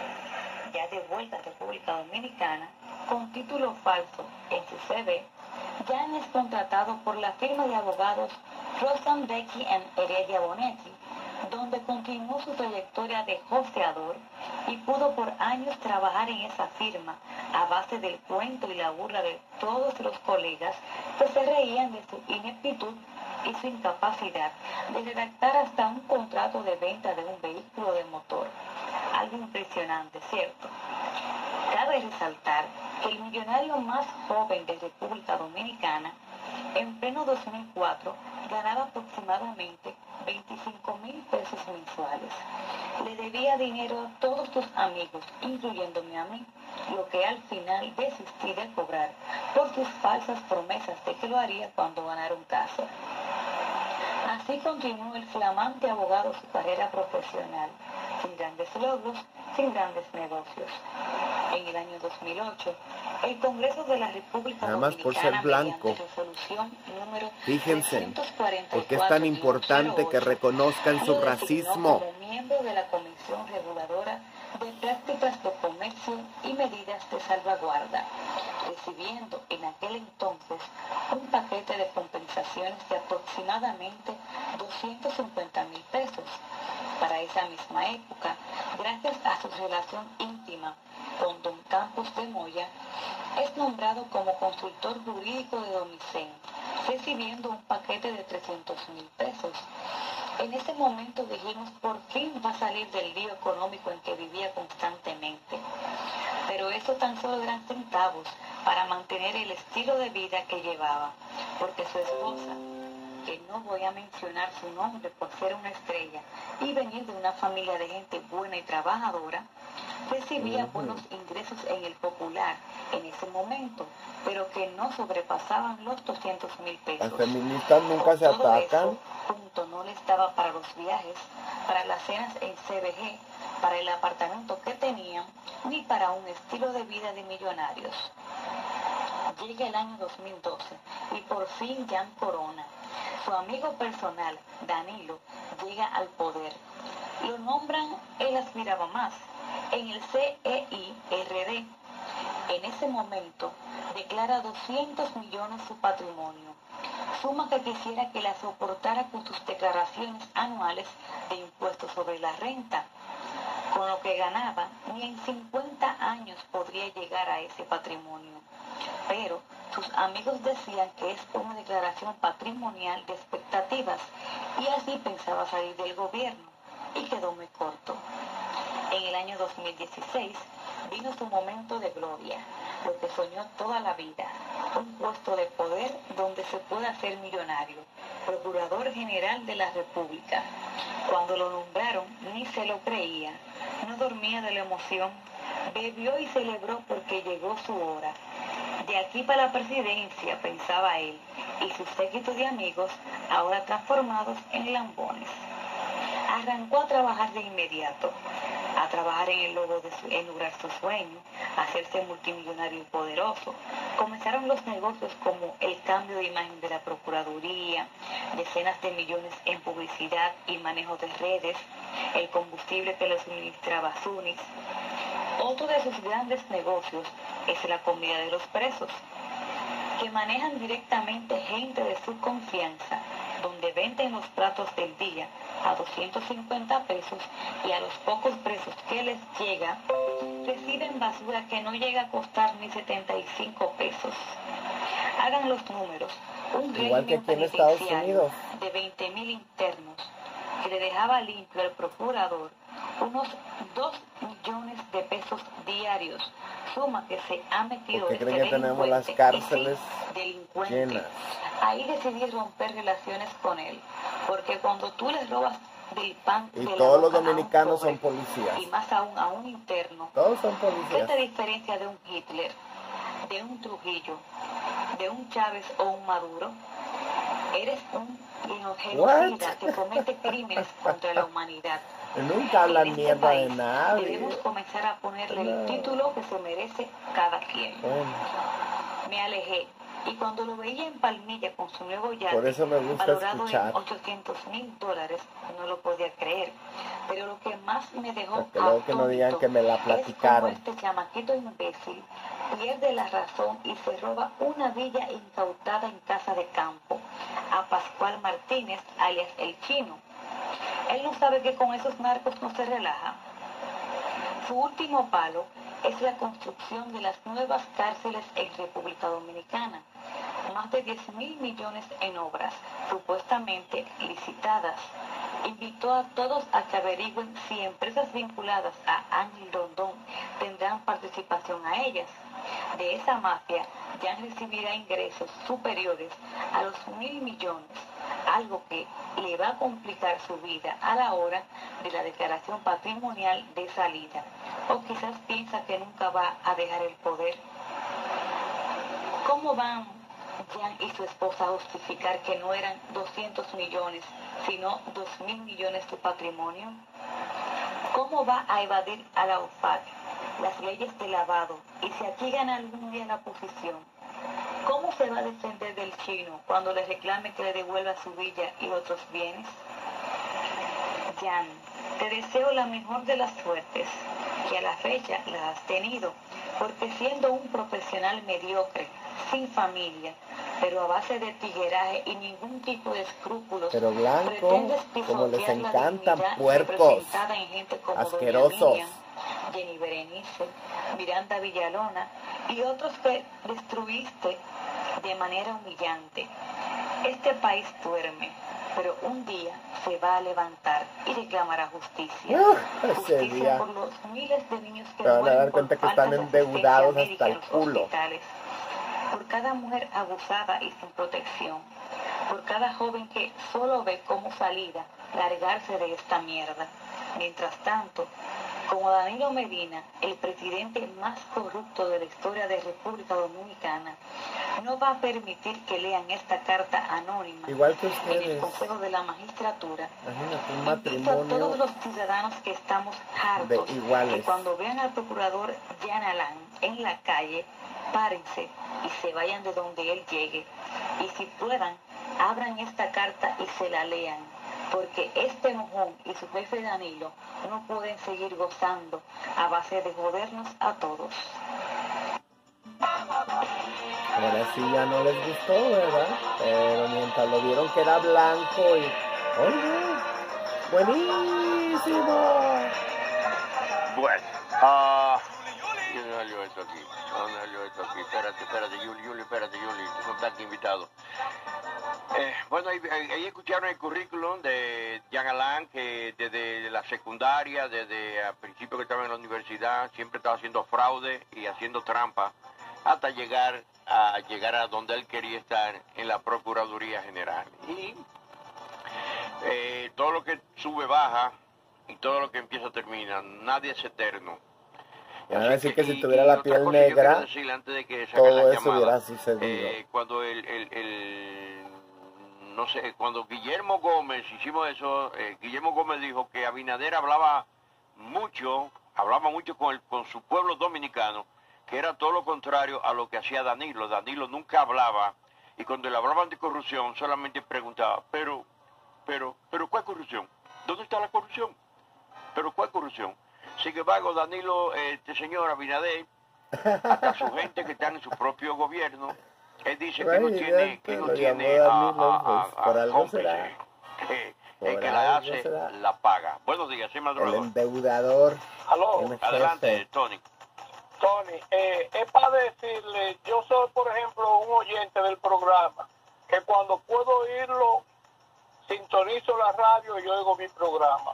Ya de vuelta a República Dominicana, con título falso en su C V, Jan es contratado por la firma de abogados Rosan Becky and Heredia Bonetti, donde continuó su trayectoria de hosteador y pudo por años trabajar en esa firma a base del cuento y la burla de todos los colegas que se reían de su ineptitud y su incapacidad de redactar hasta un contrato de venta de un vehículo de motor. Algo impresionante, ¿cierto? Cabe resaltar que el millonario más joven de República Dominicana, en pleno dos mil cuatro, ganaba aproximadamente veinticinco mil pesos mensuales. Le debía dinero a todos sus amigos, incluyéndome a mí, lo que al final desistí de cobrar por sus falsas promesas de que lo haría cuando ganara un caso. Así continuó el flamante abogado su carrera profesional, sin grandes logros, sin grandes negocios. En el año dos mil ocho, el Congreso de la República Nada más por ser Dominicana, blanco. mediante resolución número Fíjense, trescientos cuarenta y cuatro, porque es tan importante que reconozcan su lo designó racismo. como miembro de la Comisión Reguladora de Prácticas de Comercio y Medidas de Salvaguarda, recibiendo en aquel entonces un paquete de compensaciones de aproximadamente doscientos cincuenta mil pesos. Para esa misma época, gracias a su relación íntima con don Campos de Moya, es nombrado como consultor jurídico de Domicén, recibiendo un paquete de trescientos mil pesos. En ese momento dijimos, por fin va a salir del lío económico en que vivía constantemente. Pero eso tan solo eran centavos para mantener el estilo de vida que llevaba, porque su esposa, que no voy a mencionar su nombre por ser una estrella y venir de una familia de gente buena y trabajadora, recibía uh-huh. buenos ingresos en el popular en ese momento, pero que no sobrepasaban los doscientos mil pesos. Las feministas nunca se atacan. Eso, punto, no le estaba para los viajes, para las cenas en C B G, para el apartamento que tenían, ni para un estilo de vida de millonarios. Llega el año dos mil doce y por fin Jan Corona, su amigo personal, Danilo, llega al poder. Lo nombran, él aspiraba más, en el C E I R D. En ese momento, declara doscientos millones su patrimonio, suma que quisiera que la soportara con sus declaraciones anuales de impuestos sobre la renta. Con lo que ganaba, ni en cincuenta años podría llegar a ese patrimonio. Pero sus amigos decían que es una declaración patrimonial de expectativas y así pensaba salir del gobierno y quedó muy corto. En el año dos mil dieciséis vino su momento de gloria, lo que soñó toda la vida, un puesto de poder donde se pueda hacer millonario, Procurador General de la República. Cuando lo nombraron ni se lo creía, no dormía de la emoción, bebió y celebró porque llegó su hora. De aquí para la presidencia, pensaba él, y su séquito de amigos, ahora transformados en lambones. Arrancó a trabajar de inmediato, a trabajar en el logro de su, en lograr su sueño, a hacerse multimillonario y poderoso. Comenzaron los negocios como el cambio de imagen de la Procuraduría, decenas de millones en publicidad y manejo de redes, el combustible que le suministraba Sunis. Otro de sus grandes negocios es la comida de los presos, que manejan directamente gente de su confianza, donde venden los platos del día a doscientos cincuenta pesos y a los pocos presos que les llega, reciben basura que no llega a costar ni setenta y cinco pesos. Hagan los números. Un Igual que aquí en Estados Unidos, de veinte mil internos que le dejaba limpio al procurador unos dos millones de pesos diarios, suma que se ha metido porque este creen que tenemos las cárceles llenas. Ahí decidí romper relaciones con él, porque cuando tú les robas del pan y de todos los boca dominicanos pobre, son policías, y más aún a un interno, todos son ¿qué policías. te diferencia de un Hitler, de un Trujillo, de un Chávez o un Maduro? Eres un genocida que comete crímenes contra la humanidad. Nunca hablan este mierda de país nadie. Debemos comenzar a ponerle No. el título que se merece cada quien. Bueno, Me alejé y cuando lo veía en Palmilla con su nuevo yate, por eso me gusta valorado escuchar, en ochocientos mil dólares, no lo podía creer. Pero lo que más me dejó para que luego que no digan que me la es platicaron. como este chamaquito imbécil pierde la razón y se roba una villa incautada en Casa de Campo a Pascual Martínez, alias El Chino. Él no sabe que con esos narcos no se relaja. Su último palo es la construcción de las nuevas cárceles en República Dominicana. Más de diez mil millones en obras, supuestamente licitadas. Invitó a todos a que averigüen si empresas vinculadas a Ángel Rondón tendrán participación a ellas. de esa mafia, Jan recibirá ingresos superiores a los mil millones, algo que le va a complicar su vida a la hora de la declaración patrimonial de salida. O quizás piensa que nunca va a dejar el poder. ¿Cómo van Jan y su esposa a justificar que no eran doscientos millones, sino dos mil millones de patrimonio? ¿Cómo va a evadir a la O F A C las leyes de lavado y si aquí gana algún día la posición? ¿Cómo se va a defender del chino cuando le reclame que le devuelva su villa y otros bienes? Jan, te deseo la mejor de las suertes, que a la fecha la has tenido, porque siendo un profesional mediocre, sin familia, pero a base de tigueraje y ningún tipo de escrúpulos, pero blanco, pretendes como les pisotear la encantan, dignidad puercos, representada en gente como Doña asquerosos. Miriam, Jenny Berenice, Miranda Villalona y otros que destruiste de manera humillante. Este país duerme, pero un día se va a levantar y reclamará justicia. Uh, ese justicia día por los miles de niños que se van a mueren dar por cuenta que falta están de asistencia endeudados médica hasta en el los culo. hospitales, por cada mujer abusada y sin protección, por cada joven que solo ve como salida largarse de esta mierda. Mientras tanto, como Danilo Medina, el presidente más corrupto de la historia de República Dominicana, no va a permitir que lean esta carta anónima igual que en el ustedes. Consejo de la Magistratura. Imagínate un Invito a todos matrimonio los ciudadanos que estamos hartos de iguales. que cuando vean al procurador Jan Alain en la calle, párense y se vayan de donde él llegue. Y si puedan, abran esta carta y se la lean, porque este mojón y su jefe Danilo no pueden seguir gozando a base de jodernos a todos. Ahora sí ya no les gustó, ¿verdad? Pero mientras lo vieron que era blanco y... ¡Oye! ¡Buenísimo! Bueno, ah... ¿dónde salió esto aquí? ¿Dónde salió esto aquí? Espérate, espérate, Yuli, Yuli, espérate, Yuli. No están aquí invitados. Eh, bueno, ahí, ahí- ahí escucharon el currículum de Jan Alain, que desde la secundaria, desde al principio que estaba en la universidad, siempre estaba haciendo fraude y haciendo trampa, hasta llegar a llegar a donde él quería estar, en la Procuraduría General. Y eh, todo lo que sube baja y todo lo que empieza termina. Nadie es eterno. Van a Así decir que y- si tuviera y la otra piel cosa yo quiero negra, decirle antes de que saquen todo la eso llamada, hubiera sucedido. eh, cuando el, el, el- no sé, cuando Guillermo Gómez hicimos eso, eh, Guillermo Gómez dijo que Abinader hablaba mucho, hablaba mucho con el, con su pueblo dominicano, que era todo lo contrario a lo que hacía Danilo. Danilo nunca hablaba, y cuando le hablaban de corrupción solamente preguntaba, pero, pero, pero ¿cuál corrupción? ¿Dónde está la corrupción? ¿Pero cuál corrupción? Sin embargo, Danilo, eh, este señor Abinader, hasta su gente que está en su propio gobierno, él dice que no Ay, tiene, que que no lo tiene llamó a, Danilo, a- a- pues, por a algo cómplice, será. que Por el que la algo hace, será. la paga. Buenos días, soy El Madrugador. endeudador, Aló, el Adelante, jefe. Tony. Tony, eh, es para decirle, yo soy, por ejemplo, un oyente del programa, que cuando puedo oírlo, sintonizo la radio y oigo mi programa.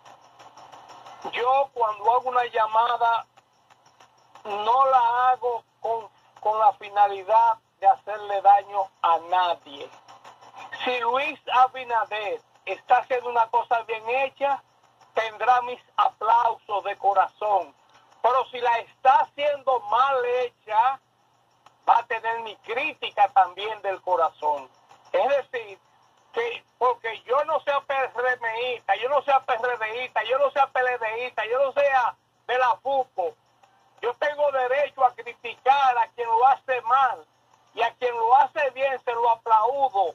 Yo cuando hago una llamada, no la hago con, con la finalidad de hacerle daño a nadie. Si Luis Abinader está haciendo una cosa bien hecha, tendrá mis aplausos de corazón. Pero si la está haciendo mal hecha, va a tener mi crítica también del corazón. Es decir, que porque yo no sea PRMista, yo no sea PRDista, yo no sea PLDista, yo no sea de la FUCO, yo tengo derecho a criticar a quien lo hace mal y a quien lo hace bien se lo aplaudo.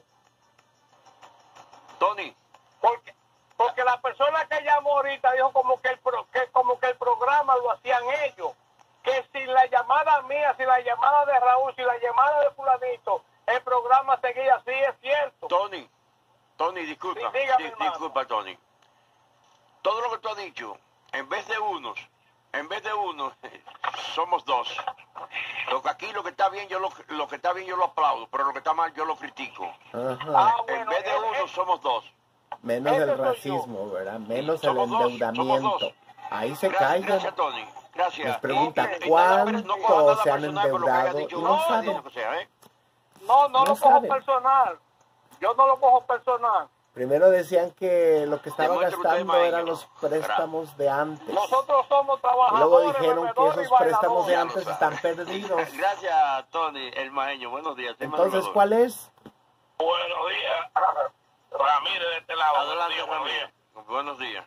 Tony, Porque porque la persona que llamó ahorita dijo como que el pro, que como que el programa lo hacían ellos, que si la llamada mía, si la llamada de Raúl, si la llamada de fulanito, el programa seguía así, es cierto. Tony, Tony, disculpa, Sí, dígame, di- hermano. disculpa, Tony. Todo lo que tú has dicho, en vez de unos, en vez de uno, somos dos. Lo que aquí lo que está bien, yo lo, lo que está bien yo lo aplaudo, pero lo que está mal yo lo critico. Ajá. Ah, En bueno, vez de es- uno es- somos dos. Menos ese el soy racismo, ¿verdad? Menos el Somos dos, somos endeudamiento. dos. Ahí se Gracias, callan. gracias, Tony. Gracias. Les pregunta Y- y- y nada, pero no coja cuánto nada se han personal por lo que haya endeudado dicho y no usted, saben. lo que sea, ¿eh? No, no, No lo cojo saben. personal. Yo no lo cojo personal. Primero decían que lo que estaba Demuestre usted, gastando maestro. eran los préstamos de antes. Nosotros somos Y trabajadores, luego dijeron que bebedores esos y préstamos de bailadores. antes están perdidos. Gracias, Tony, el maeño. Buenos días. soy Entonces, madrugador. ¿cuál es? Buenos días, Ramírez de este lado. Adelante, Buenos días, buenos días. Ramírez. Buenos días.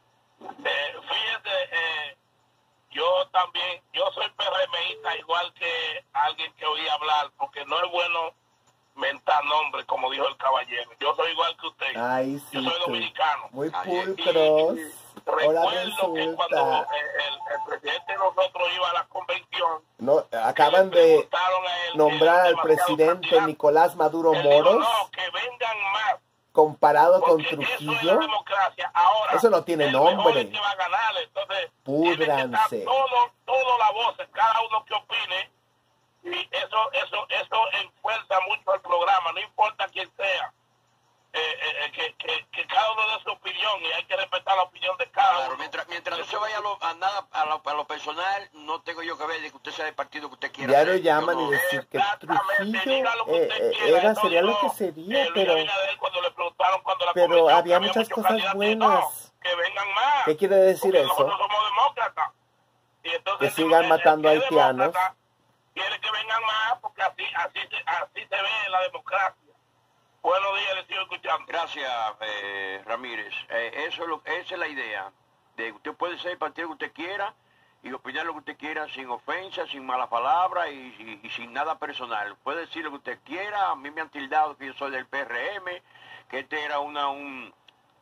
Eh, fíjate, eh, yo también, yo soy PRMista igual que alguien que oí hablar, porque no es bueno mentar nombres, como dijo el caballero. Yo soy igual que usted. Ay, sí, yo soy tú. dominicano. Muy Ay, pulcros. Ahora Recuerdo que cuando resulta. el, el, el presidente de nosotros iba a la convención, No, acaban de preguntaron a él que nombrar eran al demasiados presidente candidatos. Nicolás Maduro Él dijo, Moros no, que vengan más. comparado con Porque eso es la Trujillo. democracia. Ahora, Eso no tiene el mejor nombre. es que va a ganar. Entonces, tiene que Púdranse. dar todo, todo la voz, cada uno que opine. Y eso, eso, eso enfuerza mucho el programa, no importa quién sea. Eh, eh, eh, que, que, que cada uno dé su opinión y hay que respetar la opinión de cada Claro, uno. mientras, mientras no se vaya a, lo, a nada, a lo, a lo personal, no tengo yo que ver de que usted sea del partido que usted quiera. Diario ser. llaman Yo y no- decir que Exactamente, Trujillo diga lo que eh, usted eh, quiera. era, Eso sería lo dijo, que eh, sería, Luis pero, Abinader cuando le preguntaron cuando la pero convención, había que muchas muchos cosas candidatos, buenas. no, que vengan más. ¿Qué quiere decir Porque eso? nosotros somos demócratas. Y entonces, Que sigan el- el matando que es haitianos. demócrata quiere que vengan más porque así, así, se- así se ve la democracia. Buenos días, les sigo escuchando. Gracias, eh, Ramírez. Eh, eso es lo, esa es la idea. De que usted puede ser el partido que usted quiera y opinar lo que usted quiera sin ofensa, sin malas palabras y, y- y sin nada personal. Puede decir lo que usted quiera. A mí me han tildado que yo soy del P R M, que este era una un,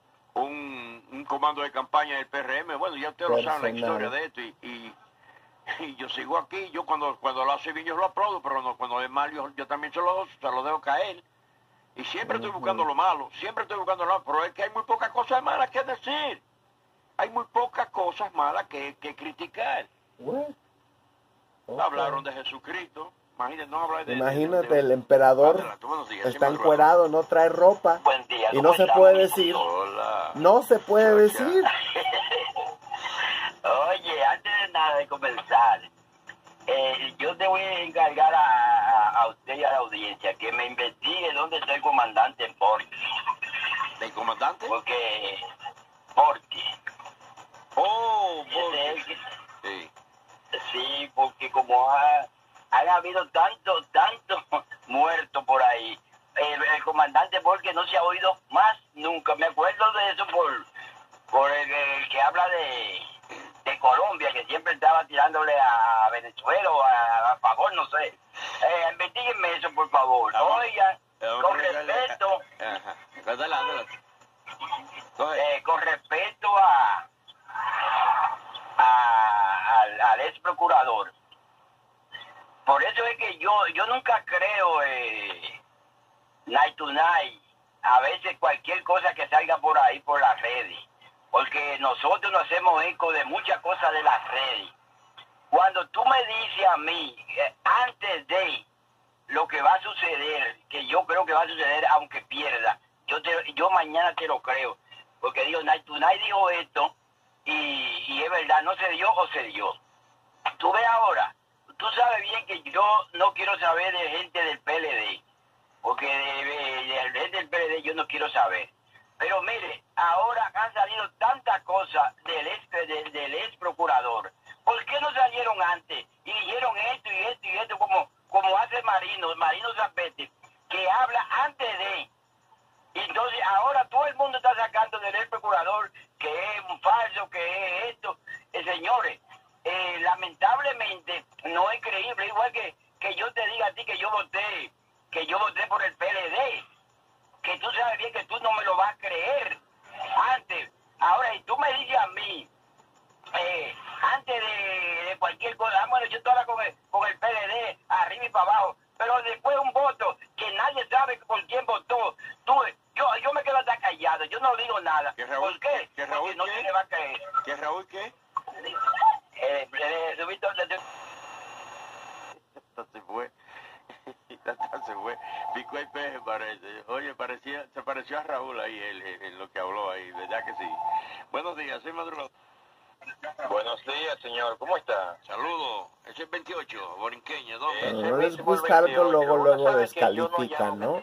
un, un comando de campaña del P R M. Bueno, ya ustedes lo saben la Personal. historia de esto y, y, y yo sigo aquí. Yo cuando cuando lo hace bien yo lo aplaudo, pero no, cuando es mal yo, yo también se lo, se lo dejo caer. Y siempre estoy Ujú. buscando lo malo, siempre estoy buscando lo malo, pero es que hay muy pocas cosas malas que decir. Hay muy pocas cosas malas que, que criticar. What? Ok. Hablaron de Jesucristo. Imagínate, no hablar de... Imagínate, de- de- el emperador Adelante, buenos días, está sí, madrugada. encuerado, no trae ropa. Buen día, Y ¿cómo no se estamos? puede decir, Hola. no se puede Muchacha. decir. Oye, antes de nada de comenzar, eh, yo te voy a encargar a, a- a usted y a la audiencia que me investigue dónde está el comandante Porky. ¿Del comandante? Porque, Porky, Oh, ese Borges. es el que- Sí. sí, porque como ha, han habido tantos, tantos muertos por ahí, el, el comandante Porky no se ha oído más nunca. Me acuerdo de eso por, por el, el que habla de, de Colombia, que siempre estaba tirándole a Venezuela o a, a favor, no sé. Eh, investiguenme eso, por favor. Vamos. Oigan, Vamos con a regalarle- respeto, Ajá. Adelante, adelante. Coge. eh, con respecto a, a- al, al ex procurador. Por eso es que yo yo nunca creo eh, night to night, a veces cualquier cosa que salga por ahí por las redes, porque nosotros nos hacemos eco de muchas cosas de las redes. Cuando tú me dices a mí, eh, antes de lo que va a suceder, que yo creo que va a suceder aunque pierda, yo te, yo mañana te lo creo, porque digo, Night to Night dijo esto, y, y es verdad, no se dio o se dio. Tú ves ahora, tú sabes bien que yo no quiero saber de gente del P L D, porque de, de, de gente del P L D yo no quiero saber. Pero mire, ahora han salido tantas cosas del ex, del, del ex procurador. ¿Por qué no salieron antes y dijeron esto y esto y esto como, como hace Marino, Marino Zapete, que habla antes de? Y entonces ahora todo el mundo está sacando del ex procurador que es un falso, que es esto. Eh, señores, eh, lamentablemente no es creíble, igual que, que yo te diga a ti que yo voté, que yo voté por el P L D, que tú sabes bien que tú no me lo vas a creer antes. Ahora, y tú me dices a mí, eh, antes de, de cualquier cosa, ah, bueno, yo estoy ahora con el, con el P L D, arriba y para abajo, pero después un voto que nadie sabe por quién votó, tú, yo, yo me quedo hasta callado, yo no digo nada. ¿Que Raúl- ¿Por qué? que Raúl Porque no qué? se le va a creer. ¿Qué, Raúl, qué? Eh, eh, subí todo- Esta se fue. Esta se fue. Pico el peje parece. Oye, parecía, se pareció a Raúl ahí, en, en lo que habló ahí, ¿verdad que sí? Buenos días, soy madrugador. Buenos días, señor. ¿Cómo está? Saludos. Ese es veintiocho, borinqueño, ¿dónde? Pero no les gusta algo, luego, luego descalifican, ¿no?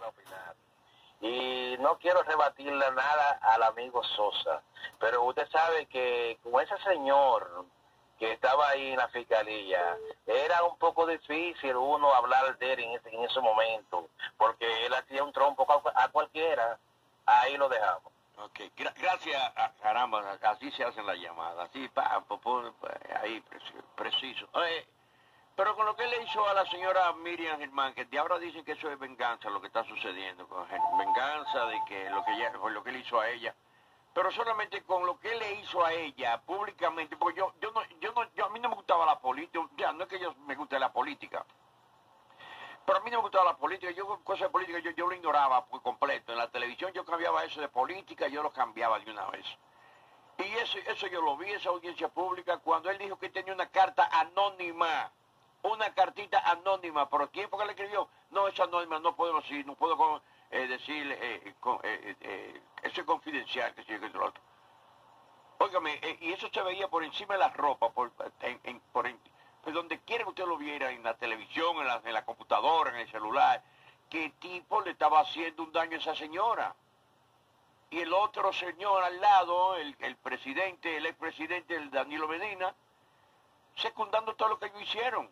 Y no quiero rebatirle nada al amigo Sosa, pero usted sabe que con ese señor que estaba ahí en la fiscalía, era un poco difícil uno hablar de él en ese, en ese momento, porque él hacía un trompo a, a cualquiera. Ahí lo dejamos. Ok, Gra gracias, a, caramba, así se hacen las llamadas, así, pa, pa, pa, pa, ahí, preciso. Oye, pero con lo que le hizo a la señora Miriam Germán, que de ahora dicen que eso es venganza, lo que está sucediendo, con venganza de que lo que ella, con lo que le hizo a ella, pero solamente con lo que le hizo a ella públicamente, porque yo, yo no, yo no, yo a mí no me gustaba la política, ya no es que yo me guste la política. Pero a mí no me gustaba la política, yo cosas de política yo, yo lo ignoraba por completo. En la televisión yo cambiaba eso de política, yo lo cambiaba de una vez. Y eso, eso yo lo vi, esa audiencia pública, cuando él dijo que tenía una carta anónima, una cartita anónima. ¿Pero quién fue que le escribió? No, es anónima, no puedo decir, no puedo eh, decir, eh, con, eh, eh, eso es confidencial, que sigue que lo otro. Óigame, eh, y eso se veía por encima de la ropa, por, en, en, por en, pues donde quiera que usted lo viera, en la televisión, en la, en la computadora, en el celular, qué tipo le estaba haciendo un daño a esa señora. Y el otro señor al lado, el, el presidente, el expresidente, el Danilo Medina, secundando todo lo que ellos hicieron.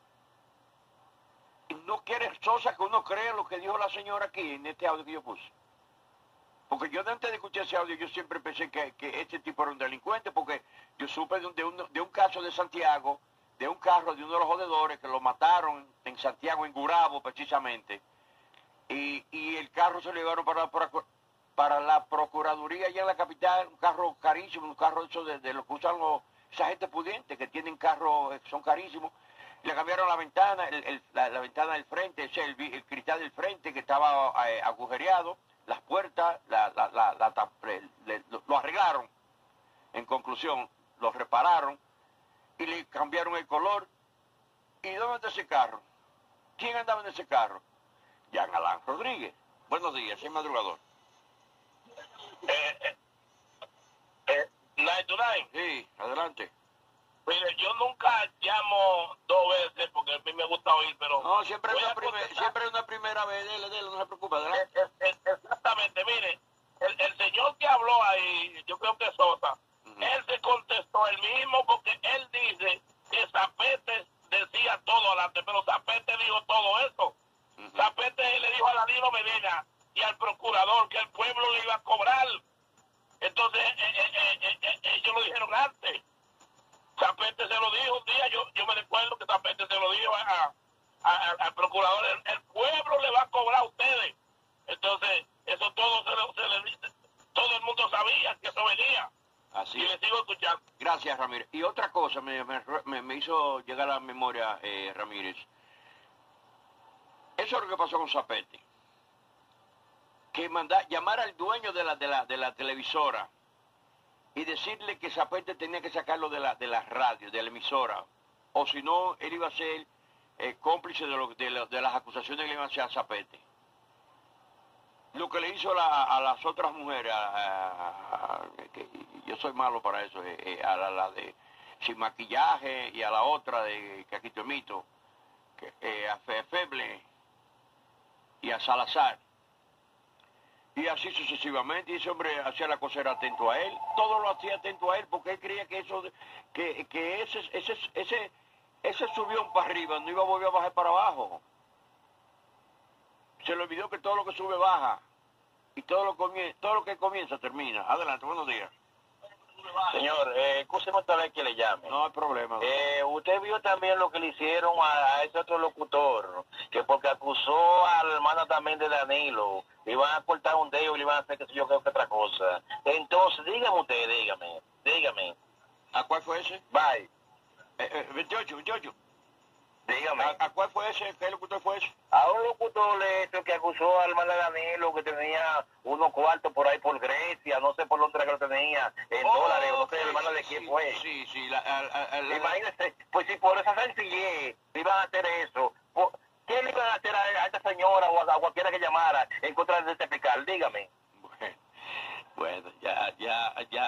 Y no quiere Sosa que uno crea lo que dijo la señora aquí, en este audio que yo puse. Porque yo antes de escuchar ese audio, yo siempre pensé que, que este tipo era un delincuente, porque yo supe de un, de un, de un caso de Santiago, de un carro de uno de los jodedores que lo mataron en Santiago, en Gurabo precisamente, y, y el carro se lo llevaron para, para, para la Procuraduría allá en la capital, un carro carísimo, un carro hecho de, de los que usan los, esa gente pudiente, que tienen carros, son carísimos. Le cambiaron la ventana, el, el, la, la ventana del frente, ese, el, el cristal del frente que estaba eh, agujereado, las puertas, la, la, la, la, le, lo, lo arreglaron, en conclusión, lo repararon, y le cambiaron el color. ¿Y dónde está ese carro? ¿Quién andaba en ese carro? Jean Alain Rodríguez. Buenos días, soy madrugador. Eh, eh, eh, Night to Night. Sí, adelante. Mire, yo nunca llamo dos veces porque a mí me gusta oír, pero... No, siempre es una, primer, siempre una primera vez, dele, dele, no se preocupe, adelante. Es, es, es, exactamente, mire, el, el señor que habló ahí, yo creo que es Sosa, uh-huh. Él se contestó él mismo porque él dice que Zapete decía todo adelante, pero Zapete dijo todo eso. Uh-huh. Zapete le dijo a Danilo Medina y al procurador que el pueblo le iba a cobrar. Entonces, eh, eh, eh, eh, eh, ellos lo dijeron antes. Zapete se lo dijo un día, yo, yo me recuerdo que Zapete se lo dijo a, a, a, al procurador, el, el pueblo le va a cobrar a ustedes. Entonces, eso todo se, lo, se le dice, todo el mundo sabía que eso venía. Así y le sigo escuchando. Gracias, Ramírez. Y otra cosa me, me, me hizo llegar a la memoria, eh, Ramírez. Eso es lo que pasó con Zapete. Que manda, llamar al dueño de la, de la, de la televisora y decirle que Zapete tenía que sacarlo de la, de la radio, de la emisora, o si no, él iba a ser eh, cómplice de, lo, de, lo, de las acusaciones que le iban a hacer a Zapete. Lo que le hizo la, a las otras mujeres, a, a, a, que yo soy malo para eso, eh, a la, la de sin maquillaje y a la otra de que aquí te mito, que, eh, a Fe, Feble y a Salazar. Y así sucesivamente, y ese hombre hacía la cosa, era atento a él, todo lo hacía atento a él, porque él creía que eso, que, que ese, ese, ese, ese subió para arriba, no iba a volver a bajar para abajo. Se le olvidó que todo lo que sube baja, y todo lo, comie todo lo que comienza termina. Adelante, buenos días. Señor, eh, escúcheme otra vez que le llame. No hay problema. No. Eh, usted vio también lo que le hicieron a, a ese otro locutor, que porque acusó a la hermana también de Danilo, le iban a cortar un dedo y le iban a hacer que yo creo que otra cosa. Entonces, dígame usted, dígame, dígame. ¿A cuál fue ese? Bye. Eh, eh, veintiocho, veintiocho. Dígame. ¿A, ¿A cuál fue ese? ¿Qué locutor fue ese? A un locutor eso que acusó al hermano de Danilo, que tenía unos cuartos por ahí por Grecia, no sé por dónde era que lo tenía, en oh, dólares, no sé, sí, hermano de sí, quién sí, fue. Sí, sí, la, a, a, a, la, imagínese, pues si por esa sencillez iban a hacer eso, ¿qué le iban a hacer a, a esta señora o a, a cualquiera que llamara en contra de este fiscal? Dígame. Bueno, bueno, ya, ya, ya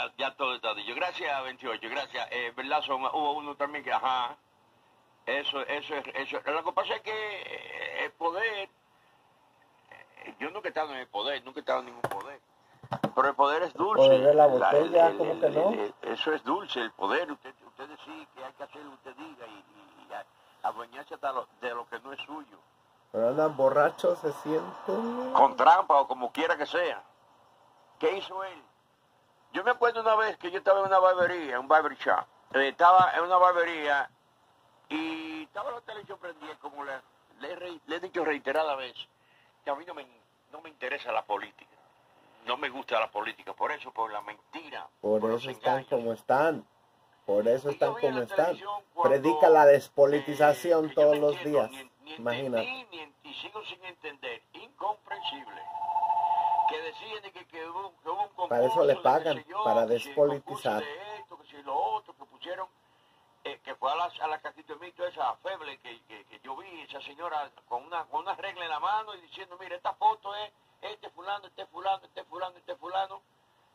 ya, ya todo está dicho. Gracias, veintiocho, gracias. Eh, ¿verdad? Son, hubo uno también que, ajá, eso, eso, es- eso. Lo que pasa es que eh, el poder, eh, yo nunca he estado en el poder, nunca he estado en ningún poder. Pero el poder es dulce. Poder de la La- el- botella, el- ¿cómo el- que no? el- el- eso es dulce, el poder. Usted, usted decide que hay que hacer lo que usted diga y, y, y a- adueñarse hasta lo- de lo que no es suyo. Pero andan borrachos, se sienten. Con trampa o como quiera que sea. ¿Qué hizo él? Yo me acuerdo una vez que yo estaba en una barbería, un barber shop. Eh, estaba en una barbería y estaba la televisión prendida, como le, le, he re- le he dicho reiterada vez, que a mí no me, no me interesa la política. No me gusta la política, por eso, por la mentira. Por los eso están engaños. como están. Por eso Y yo están vi en como la están. televisión cuando, Predica la despolitización eh, que yo todos no los entiendo, días. ni- ni Imagínate. entendí, ni en- y sigo sin entender, incomprensible, que decían de que, que hubo, que hubo un concurso Para eso le de qué pagan, sé yo, para que si el concurso despolitizar. de esto, que si lo otro, que pusieron, eh, que fue a la, a la Castito Mito esa feble que, que, que yo vi, esa señora con una, con una regla en la mano y diciendo, mira, esta foto es este fulano, este fulano, este fulano, este fulano,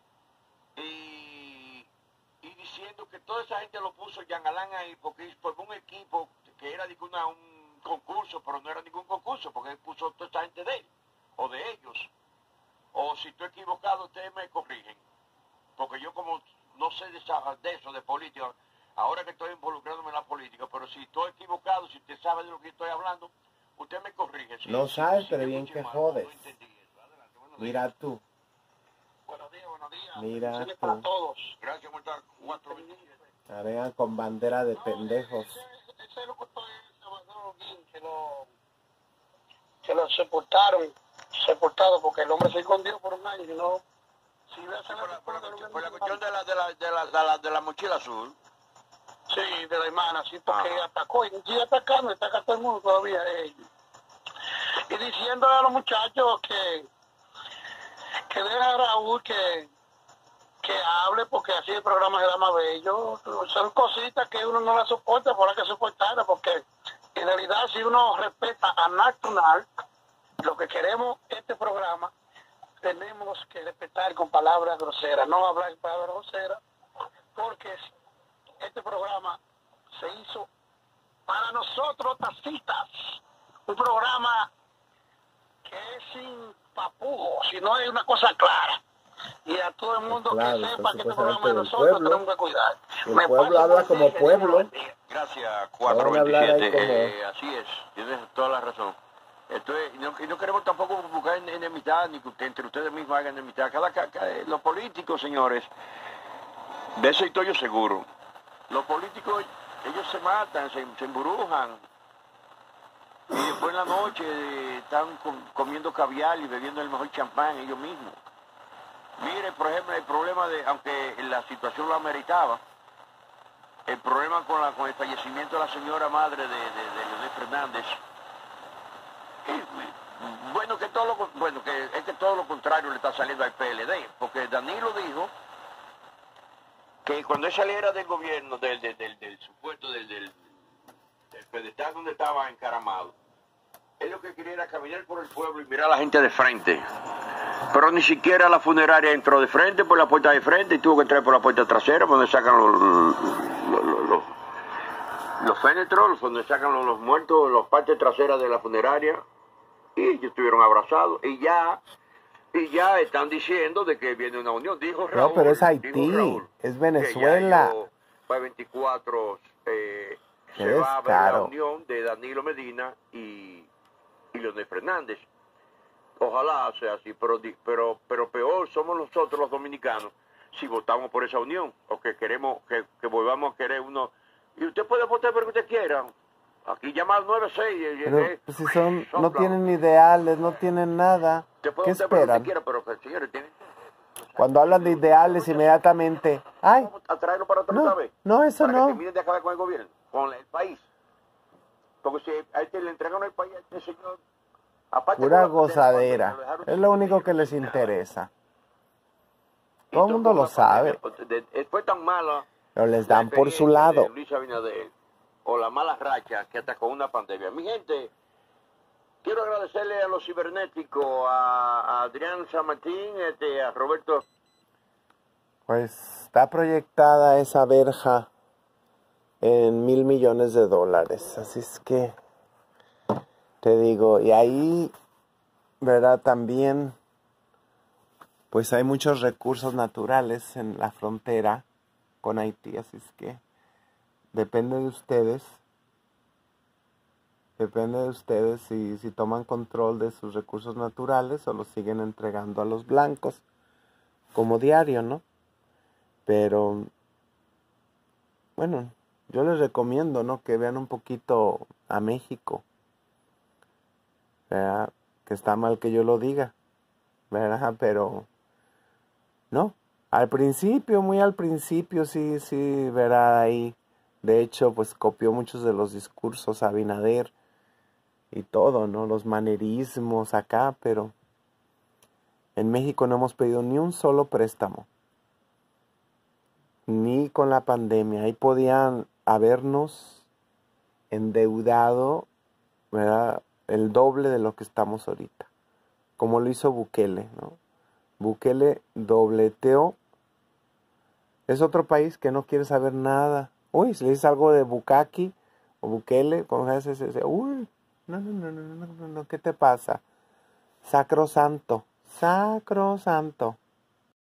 y, y diciendo que toda esa gente lo puso Jean Alain ahí porque formó un equipo que era de una, un concurso, pero no era ningún concurso porque él puso toda esa gente de él o de ellos. O si estoy equivocado, ustedes me corrigen. Porque yo como no sé de, esa, de eso, de política, ahora que estoy involucrándome en la política, pero si estoy equivocado, si usted sabe de lo que estoy hablando, usted me corrige. Si, No si- sabes, si pero yo bien escuché que mal, jodes. no entendí eso. Adelante, buenos días. Mira tú, Buenos días, buenos días. mira Bendiciones para tú. todos. Gracias por estar cuatro veintisiete. Navegan con bandera de pendejos. Ese, ese es lo que estoy Salvador Guín, que lo, que lo sepultaron, sepultado, porque el hombre se escondió por un año y no. Si iba a hacer Por la, la, por la cuestión, por la cuestión de, la, de, la, de, la, de, la, de la mochila azul. Sí, de la hermana, sí, porque Ah. atacó y sigue atacando, ataca a todo el mundo todavía. Eh. Y diciéndole a los muchachos que, que dejen a Raúl que, que hable, porque así el programa será más bello. Son cositas que uno no la soporta, por la que soportarla, porque en realidad si uno respeta a Nacional, lo que queremos este programa, tenemos que respetar con palabras groseras, no hablar con palabras groseras, porque este programa se hizo para nosotros, tacitas, un programa que es sin papujos, sino es una cosa clara. Y a todo el mundo Claro, que está sepa que este supuestamente programa de del nosotros pueblo. tenemos que cuidar. El Me pueblo pasa habla buen como día, que Dios me pueblo. bendiga. Gracias, Van a hablar ahí cuatro veintisiete. como- Eh, así es, tienes toda la razón. Entonces, y no, y no queremos tampoco buscar en- enemistad, ni que usted, entre ustedes mismos hagan enemistad. Cada, cada, cada- los políticos, señores, de eso estoy yo seguro. Los políticos, ellos se matan, se, se embrujan. Y después en la noche eh, están com- comiendo caviar y bebiendo el mejor champán ellos mismos. Mire, por ejemplo, el problema de, aunque la situación lo ameritaba, el problema con, la, con el fallecimiento de la señora madre de, de, de Leonel Fernández, y, bueno, que todo lo, con- bueno, que es que todo lo contrario le está saliendo al P L D, porque Danilo dijo que cuando él saliera del gobierno, del, del, del, del supuesto, del, del, del pedestal donde estaba encaramado, él lo que quería era caminar por el pueblo y mirar a la gente de frente. Pero ni siquiera la funeraria entró de frente por la puerta de frente y tuvo que entrar por la puerta trasera, donde sacan los, los, los, los, los fénetros, donde sacan los, los muertos, las partes traseras de la funeraria, y ellos estuvieron abrazados, y ya, y ya están diciendo de que viene una unión, dijo Raúl. No, pero es dijo Haití, Raúl, es que Venezuela. ya ellos, para el veinticuatro eh, Qué se va a ver la descaro. unión de Danilo Medina y, y Leonel Fernández. Ojalá sea así, pero, di- pero, pero peor somos nosotros los dominicanos si votamos por esa unión o que queremos que, que volvamos a querer uno. Y usted puede votar por lo que usted quiera. Aquí llama al nueve seis. eh, Pero eh, pues, si son, no sopla. tienen ideales, no tienen nada. Usted puede ¿Qué votar por lo que esperan? quiera, pero que, señores, tienen Cuando hablan de ideales, inmediatamente, ay, a traerlo para atrás no, otra vez. no, eso para que no. terminen de acabar con el gobierno, con el país. Porque si a este le entregan el país a este señor, aparte Pura con la- gozadera. lo dejaron Es lo único que les interesa. Todo el mundo lo sabe. De- de- Fue tan mala Pero les la dan por su experiencia lado. de Luis Abinader, o la mala racha que hasta con una pandemia. Mi gente, quiero agradecerle a los cibernéticos, a, a Adrián San Martín, este, a Roberto Pues está proyectada esa verja en mil millones de dólares. Así es que te digo, y ahí, ¿verdad? También, pues hay muchos recursos naturales en la frontera con Haití. Así es que depende de ustedes. Depende de ustedes si, si toman control de sus recursos naturales o los siguen entregando a los blancos como diario, ¿no? Pero, bueno, yo les recomiendo, ¿no? Que vean un poquito a México, ¿verdad? Que está mal que yo lo diga, ¿verdad? Pero, no, al principio, muy al principio, sí, sí, ¿verdad? Ahí, de hecho, pues copió muchos de los discursos Abinader y todo, ¿no? Los manerismos acá, pero en México no hemos pedido ni un solo préstamo. Ni con la pandemia. Ahí podían habernos endeudado, ¿verdad? El doble de lo que estamos ahorita. Como lo hizo Bukele, ¿no? Bukele dobleteó. Es otro país que no quiere saber nada. Uy, si le dices algo de Bukaki o Bukele, con ese, ese, uy, no, no, no, no, no, no, no, ¿qué te pasa? Sacrosanto, sacrosanto.